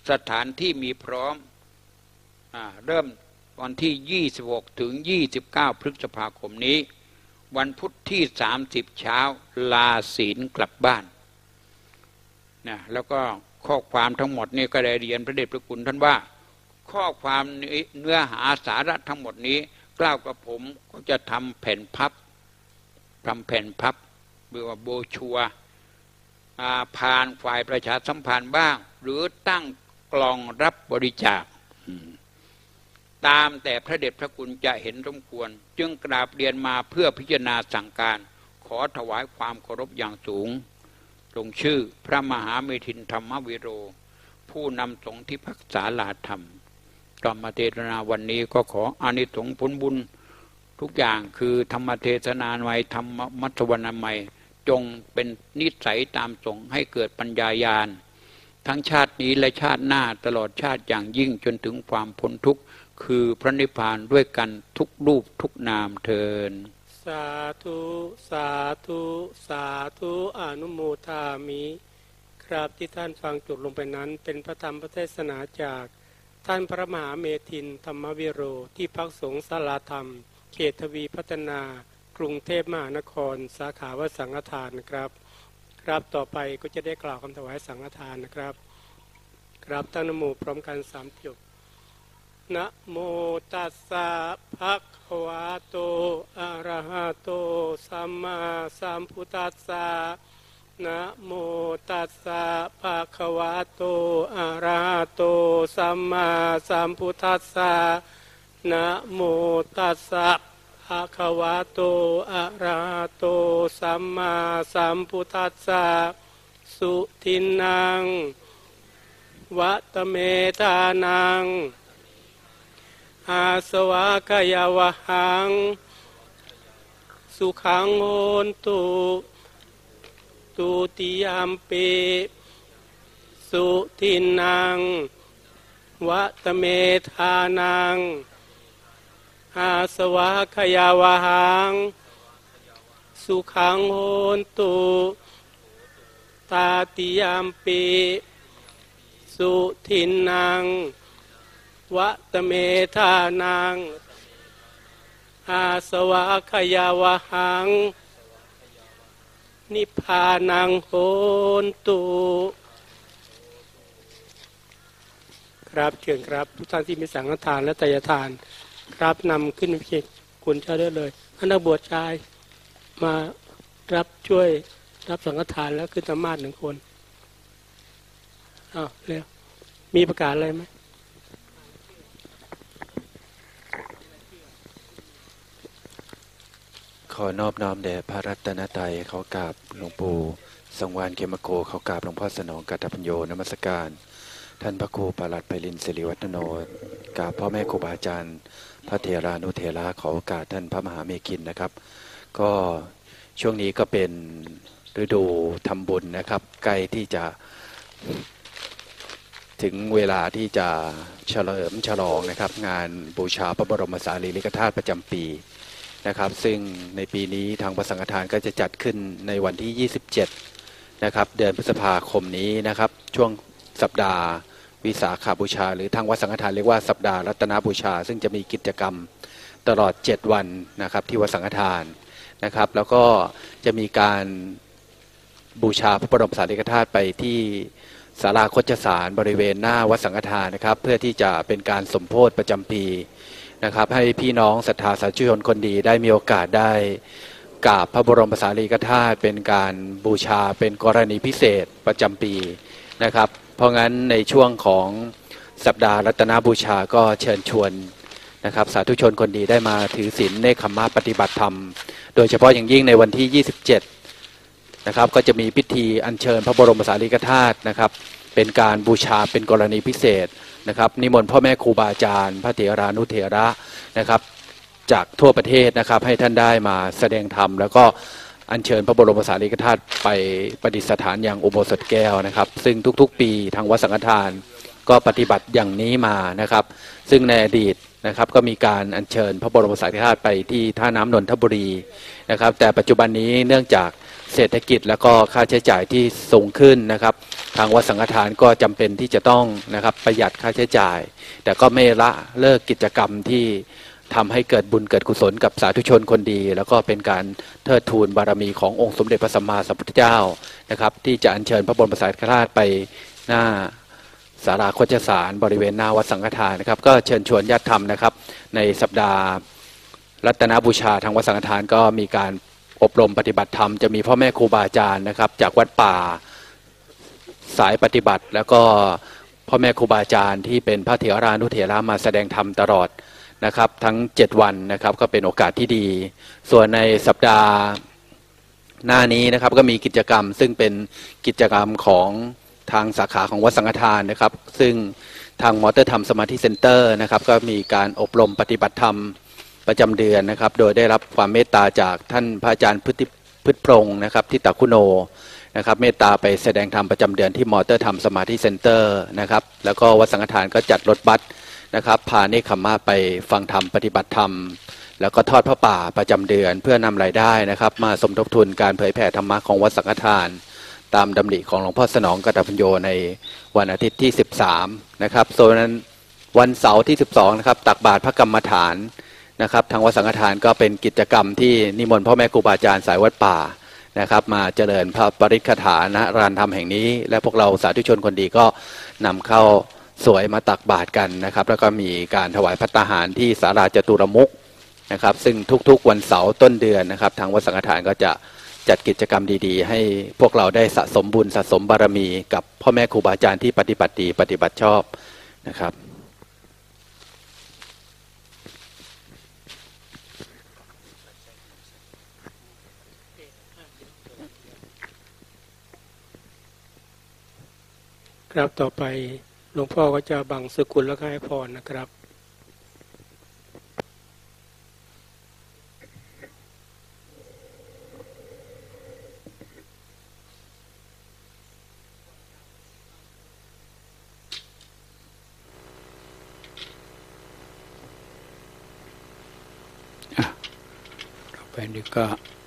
สถานที่มีพร้อมเริ่มวันที่ยี่สิบหกถึงยี่สิบเก้าพฤษภาคมนี้วันพุธที่สามสิบเช้าลาศีลกลับบ้านนะแล้วก็ข้อความทั้งหมดนี้ก็ได้เรียนพระเดชพระคุณท่านว่าข้อความเนื้อหาสาระทั้งหมดนี้กล่าวกับผมก็จะทำแผ่นพับทำแผ่นพับเรียกว่าโบชัวผ่านฝ่ายประชาสัมพันธ์บ้างหรือตั้งกล่องรับบริจาคตามแต่พระเดชพระคุณจะเห็นสมควรจึงกราบเรียนมาเพื่อพิจารณาสั่งการขอถวายความเคารพอย่างสูงลงชื่อพระมหาเมถินธรรมวิโรผู้นำสงฆ์ที่พักษาลาธรรมธรรมเทศนาวันนี้ก็ขออานิสงส์ผลบุญทุกอย่างคือธรรมเทศนาไว้ธรรมมัทวนามัยจงเป็นนิสัยตามสงฆ์ให้เกิดปัญญาญาณทั้งชาตินี้และชาติหน้าตลอดชาติอย่างยิ่งจนถึงความพ้นทุกข์คือพระนิพพานด้วยกันทุกรูปทุกนามเทินสาธุสาธุสาธุอนุโมทามิครับที่ท่านฟังจบลงไปนั้นเป็นพระธรรมพระเทศนาจากท่านพระมหาเมถินธรรมวิโรที่พักสงฆ์ศาลาธรรมเขตทวีพัฒนากรุงเทพมหานครสาขาวัดสังฆทานนะครับครับต่อไปก็จะได้กล่าวคำถวายสังฆทานนะครับครับตั้งนะโมพร้อมกันสามจบนะโมตัสสะภะคะวะโตอะระหะโตสัมมาสัมพุทธัสสะนะโมตัสสะภะคะวะโตอะระหะโตสัมมาสัมพุทธัสสะนะโมตัสสะภะคะวะโตอะระหะโตสัมมาสัมพุทธัสสะสุทินังวัตเมธานังอาสวะกยาวหังสุขังโหนตุตุติยามปิสุทินังวัตเมธานังอาสวะกยาวหังสุขังโหนตุตาติยามปิสุทินังวัตเมธานังอาสวะขยาวหังนิพพานังโหนตุครับเชิญครับทุกท่านที่มีสังฆทานและไตรทานครับนำขึ้นเพียงคุณเจ้าได้เลยท่านนักบวชชายมารับช่วยรับสังฆทานแล้วขึ้นธรรมาสน์หนึ่งคนอ้าวเร็วมีประกาศอะไรไหมขอนอบน้อมแด่พระรัตนตรัยเขากราบหลวงปู่สังวานเขมโกเขากราบหลวงพ่อสนองกัตถปัญโยนมัสการท่านพระครูปลัดไพลินศิริวัฒโนกราบพ่อแม่ครูบาอาจารย์พระเถรานุเถระขอโอกาสท่านพระมหาเมขินนะครับก็ช่วงนี้ก็เป็นฤดูทำบุญนะครับใกล้ที่จะถึงเวลาที่จะเฉลิมฉลองนะครับงานบูชาพระบรมสารีริกธาตุประจำปีนะครับซึ่งในปีนี้ทางวัดสังฆทานก็จะจัดขึ้นในวันที่ยี่สิบเจ็ดนะครับเดือนพฤษภาคมนี้นะครับช่วงสัปดาห์วิสาขบูชาหรือทางวัดสังฆทานเรียกว่าสัปดาห์รัตนบูชาซึ่งจะมีกิจกรรมตลอดเจ็ดวันนะครับที่วัดสังฆทานนะครับแล้วก็จะมีการบูชาพระบรมสารีริกธาตุไปที่ศาลาโคจรสารบริเวณหน้าวัดสังฆทานนะครับเพื่อที่จะเป็นการสมโภชประจำปีนะครับให้พี่น้องศรัทธาสาธุชนคนดีได้มีโอกาสได้กราบพระบรมสารีริกธาตุเป็นการบูชาเป็นกรณีพิเศษประจำปีนะครับเพราะงั้นในช่วงของสัปดาห์รัตนบูชาก็เชิญชวนนะครับสาธุชนคนดีได้มาถือศีลเนกขัมมะปฏิบัติธรรมโดยเฉพาะอย่างยิ่งในวันที่ยี่สิบเจ็ดนะครับก็จะมีพิธีอัญเชิญพระบรมสารีริกธาตุนะครับเป็นการบูชาเป็นกรณีพิเศษนะครับนิมนต์พ่อแม่ครูบาอาจารย์พระเถรานุเถระนะครับจากทั่วประเทศนะครับให้ท่านได้มาแสดงธรรมแล้วก็อัญเชิญพระบรมสารีริกธาตุไปประดิษฐานอย่างอุโบสถแก้วนะครับซึ่งทุกๆปีทางวัดสังฆทานก็ปฏิบัติอย่างนี้มานะครับซึ่งในอดีตนะครับก็มีการอัญเชิญพระบรมสารีริกธาตุไปที่ท่าน้ำนนทบุรีนะครับแต่ปัจจุบันนี้เนื่องจากเศรษฐกิจแล้วก็ค่าใช้จ่ายที่สูงขึ้นนะครับทางวัดสังฆทานก็จำเป็นที่จะต้องนะครับประหยัดค่าใช้จ่ายแต่ก็ไม่ละเลิกกิจกรรมที่ทำให้เกิดบุญเกิดกุศลกับสาธุชนคนดีแล้วก็เป็นการเทิดทูนบารมีขององค์สมเด็จพระสัมมาสัมพุทธเจ้านะครับที่จะอัญเชิญพระบรมสารีริกธาตุไปหน้าศาลาโคจรสารบริเวณหน้าวัดสังฆทานนะครับก็เชิญชวนญาติธรรมนะครับในสัปดาห์รัตนบูชาทางวัดสังฆทานก็มีการอบรมปฏิบัติธรรมจะมีพ่อแม่ครูบาอาจารย์นะครับจากวัดป่าสายปฏิบัติแล้วก็พ่อแม่ครูบาอาจารย์ที่เป็นพระเถรานุเถระมาแสดงธรรมตลอดนะครับทั้งเจ็ดวันนะครับก็เป็นโอกาสที่ดีส่วนในสัปดาห์หน้านี้นะครับก็มีกิจกรรมซึ่งเป็นกิจกรรมของทางสาขาของวัดสังฆทานนะครับซึ่งทางมอเตอร์ธรรมสมาธิเซ็นเตอร์นะครับก็มีการอบรมปฏิบัติธรรมประจำเดือนนะครับโดยได้รับความเมตตาจากท่านพระอาจารย์พฤทธิพงศ์นะครับทิตคุโนนะครับเมตตาไปแสดงธรรมประจำเดือนที่มอเตอร์ธรรมสมาธิเซ็นเตอร์นะครับแล้วก็วัดสังฆทานก็จัดรถบัสนะครับพาเนคขม่าไปฟังธรรมปฏิบัติธรรมแล้วก็ทอดพระป่าประจำเดือนเพื่อนำรายได้นะครับมาสมทบทุนการเผยแผ่ธรรมะของวัดสังฆทานตามดำริของหลวงพ่อสนองกตปัญโยในวันอาทิตย์ที่สิบสามนะครับส่วนนั้นวันเสาร์ที่สิบสองนะครับตักบาตรพระกรรมฐานนะครับทางวัดสังฆทานก็เป็นกิจกรรมที่นิมนต์พ่อแม่ครูบาอาจารย์สายวัดป่านะครับมาเจริญพระปริคถาณรานธรรมแห่งนี้และพวกเราสาธุชนคนดีก็นำเข้าสวยมาตักบาตรกันนะครับแล้วก็มีการถวายภัตตาหารที่ศาลาจตุรมุขนะครับซึ่งทุกๆวันเสาร์ต้นเดือนนะครับทางวัดสังฆทานก็จะจัดกิจกรรมดีๆให้พวกเราได้สะสมบุญสะสมบารมีกับพ่อแม่ครูบาอาจารย์ที่ปฏิบัติดีปฏิบัติชอบนะครับครับต่อไปหลวงพ่อก็จะบังสกุลแล้วก็ให้พรนะครับต่อไปนี้ก็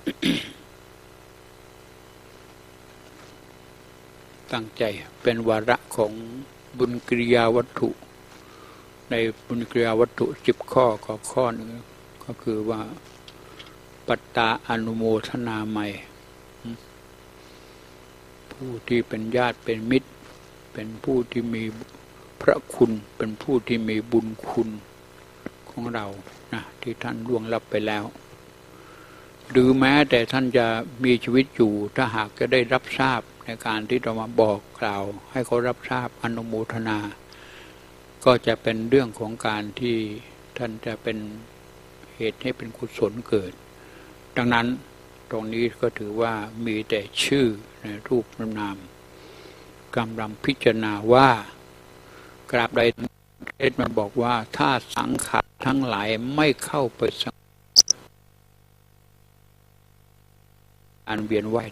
ตั้งใจเป็นวาระของบุญกิริยาวัตถุในบุญกิริยาวัตถุสิบข้อก็ข้อหนึ่งก็คือว่าปัตตาอนุโมทนาใหม่ผู้ที่เป็นญาติเป็นมิตรเป็นผู้ที่มีพระคุณเป็นผู้ที่มีบุญคุณของเรานะที่ท่านล่วงลับไปแล้วหรือแม้แต่ท่านจะมีชีวิตอยู่ถ้าหากจะได้รับทราบในการที่เรามาบอกกล่าวให้เขารับทราบอนุโมทนาก็จะเป็นเรื่องของการที่ท่านจะเป็นเหตุให้เป็นกุศลเกิดดังนั้นตรงนี้ก็ถือว่ามีแต่ชื่อในรูปนามกำลังพิจารณาว่ากราบใดเทศมันบอกว่าถ้าสังขารทั้งหลายไม่เข้าไปสังอันเวียนว่าย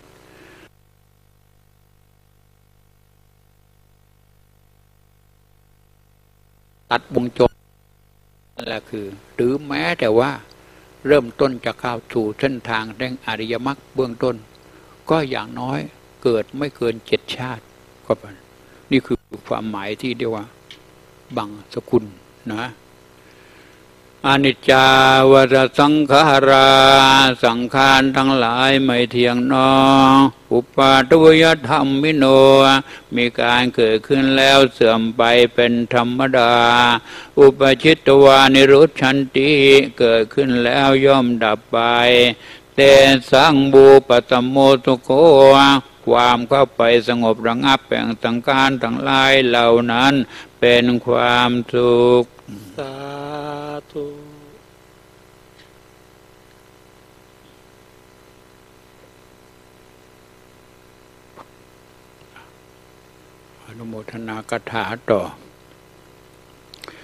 ตัดวงจรนั่นแหละคือหรือแม้แต่ว่าเริ่มต้นจะเข้าสู่เส้นทางแห่งอริยมรรคเบื้องต้นก็อย่างน้อยเกิดไม่เกินเจ็ดชาติก็เป็นนี่คือความหมายที่เรียกว่าบังสกุลนะอนิจจาวัฏสังขาราสังขารทั้งหลายไม่เที่ยงนออุปาทวยธรรมมิโนมีการเกิดขึ้นแล้วเสื่อมไปเป็นธรรมดาอุปชิตวานิรุชันติเกิดขึ้นแล้วย่อมดับไปเตสังบูปตโมตุโกความเข้าไปสงบระงับแห่งสังขารทั้งหลายเหล่านั้นเป็นความสุขสาธุอนุโมทนากถาต่อ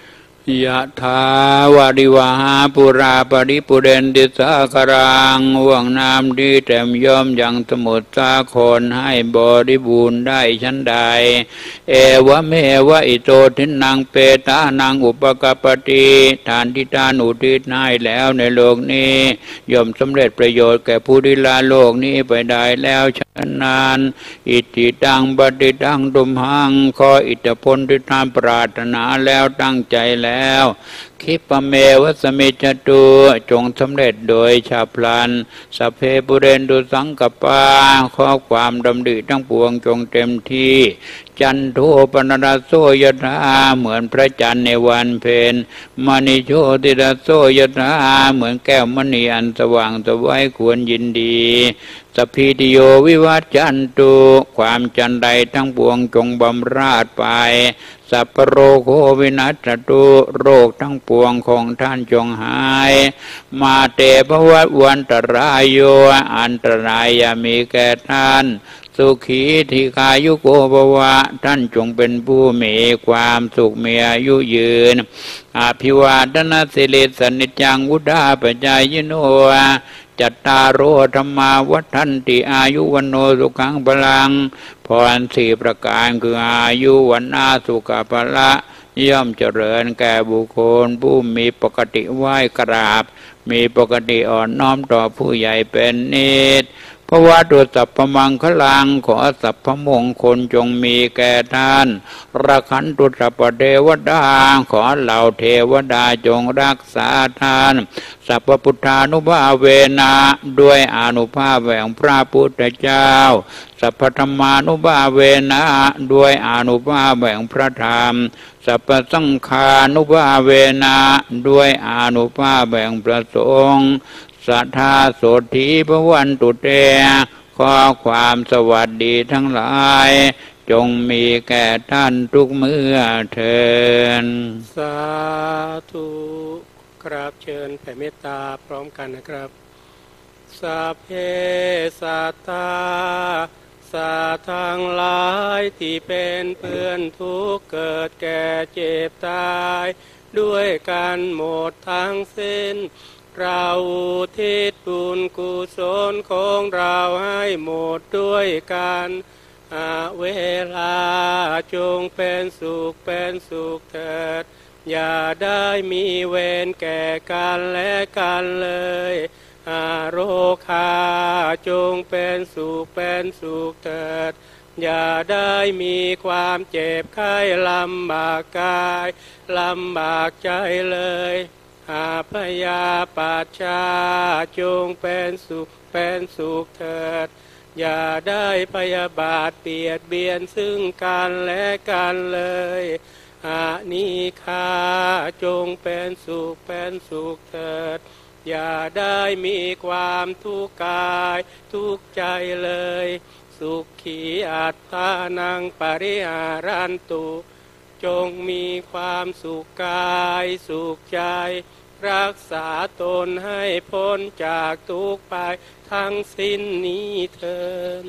ยะถาวาริวหาปุราปริปุเรนติสาครังห่วงน้ำดีแต้มย่อมยังสมุทรสาครให้บริบูรณ์ได้ชั้นใดเอวะเมวะอิโตทินังเปตานังอุปกปติทานที่ทานอุทิศให้แล้วในโลกนี้ย่อมสำเร็จประโยชน์แก่ผู้ที่ละโลกนี้ไปได้แล้วฉะนั้นอิติตังปฏิตังตุมหังขออิทธิพลที่ท่านปรารถนาแล้วตั้งใจแล้วคิปะเมวะสมิจตุจงสำเร็จโดยชาพลันสัพเพปุเรนตุสังกปาข้อความดำริทั้งปวงจงเต็มที่จันโทปนรสโสยถาเหมือนพระจันทร์ในวันเพ็ญมณีโชติรสโสยถาเหมือนแก้วมณีอันสว่างสวัยควรยินดีสัพพิติโยวิวัจจันตุความจันใดทั้งปวงจงบำราดไปสัพพโรโควินัสตุโรคทั้งปวงของท่านจงหายมาเตภวัตวันตรายโยอันตรายอย่ามีแก่ท่านสุขีธิกายุโกภวะท่านจงเป็นผู้มีความสุขมีอายุยืนอภิวาทนาสิริสนิจังวุฒาปัจจายโนจัตตารโอธรรมาวัฏันติอายุวันโนสุขังพลังพรสี่ประการคืออายุวันนาสุขภละย่อมเจริญแก่บุคคลผู้มีปกติไหว้กราบมีปกติอ่อนน้อมต่อผู้ใหญ่เป็นนิดเพราะว่าตัวสัพพมังคลังขอสัพพมงคลจงมีแก่ท่านรักขันตุสัพพเทวดาขอเหล่าเทวดาจงรักษาท่านสัพพพุทธานุภาเวนะด้วยอานุภาพแห่งพระพุทธเจ้าสัพพธรรมานุภาเวนะด้วยอานุภาพแห่งพระธรรมสัพพสังฆานุภาเวนะด้วยอานุภาพแห่งพระสงฆ์สัทธาโสธีพวันตุเตขอความสวัสดีทั้งหลายจงมีแก่ท่านทุกเมื่อเทินสาธุครับเชิญแผ่เมตตาพร้อมกันนะครับสัพเพสัตตาสัตว์ทั้งหลายที่เป็นเพื่อนทุกข์เกิดแก่เจ็บตายด้วยกันหมดทั้งสิ้นเราอุทิศบุญกุศลของเราให้หมดด้วยกันเวลาจงเป็นสุขเป็นสุขเถิดอย่าได้มีเวรแก่กันและกันเลยโรคาจงเป็นสุขเป็นสุขเถิดอย่าได้มีความเจ็บไข้ลำบากกายลำบากใจเลยอาพยาปัชชาจงเป็นสุขเป็นสุขเถิดอย่าได้พยาบาทเบียดเบียนซึ่งกันและกันเลยอานิฆาจงเป็นสุขเป็นสุขเถิดอย่าได้มีความทุกข์กายทุกข์ใจเลยสุขีอัตตานังปริหารันตุจงมีความสุขกายสุขใจรักษาตนให้พ้นจากทุกข์ไปทั้งสิ้นนี้เถิด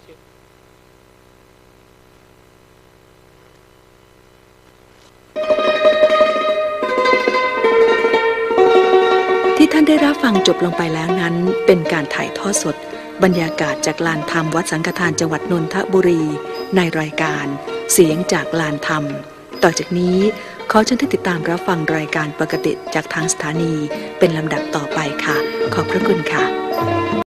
ที่ท่านได้รับฟังจบลงไปแล้วนั้นเป็นการถ่ายทอดสดบรรยากาศจากลานธรรมวัดสังฆทานจังหวัดนนทบุรีในรายการเสียงจากลานธรรมต่อจากนี้ขอเชิญท่านติดตามรับฟังรายการปกติจากทางสถานีเป็นลำดับต่อไปค่ะขอบพระคุณค่ะ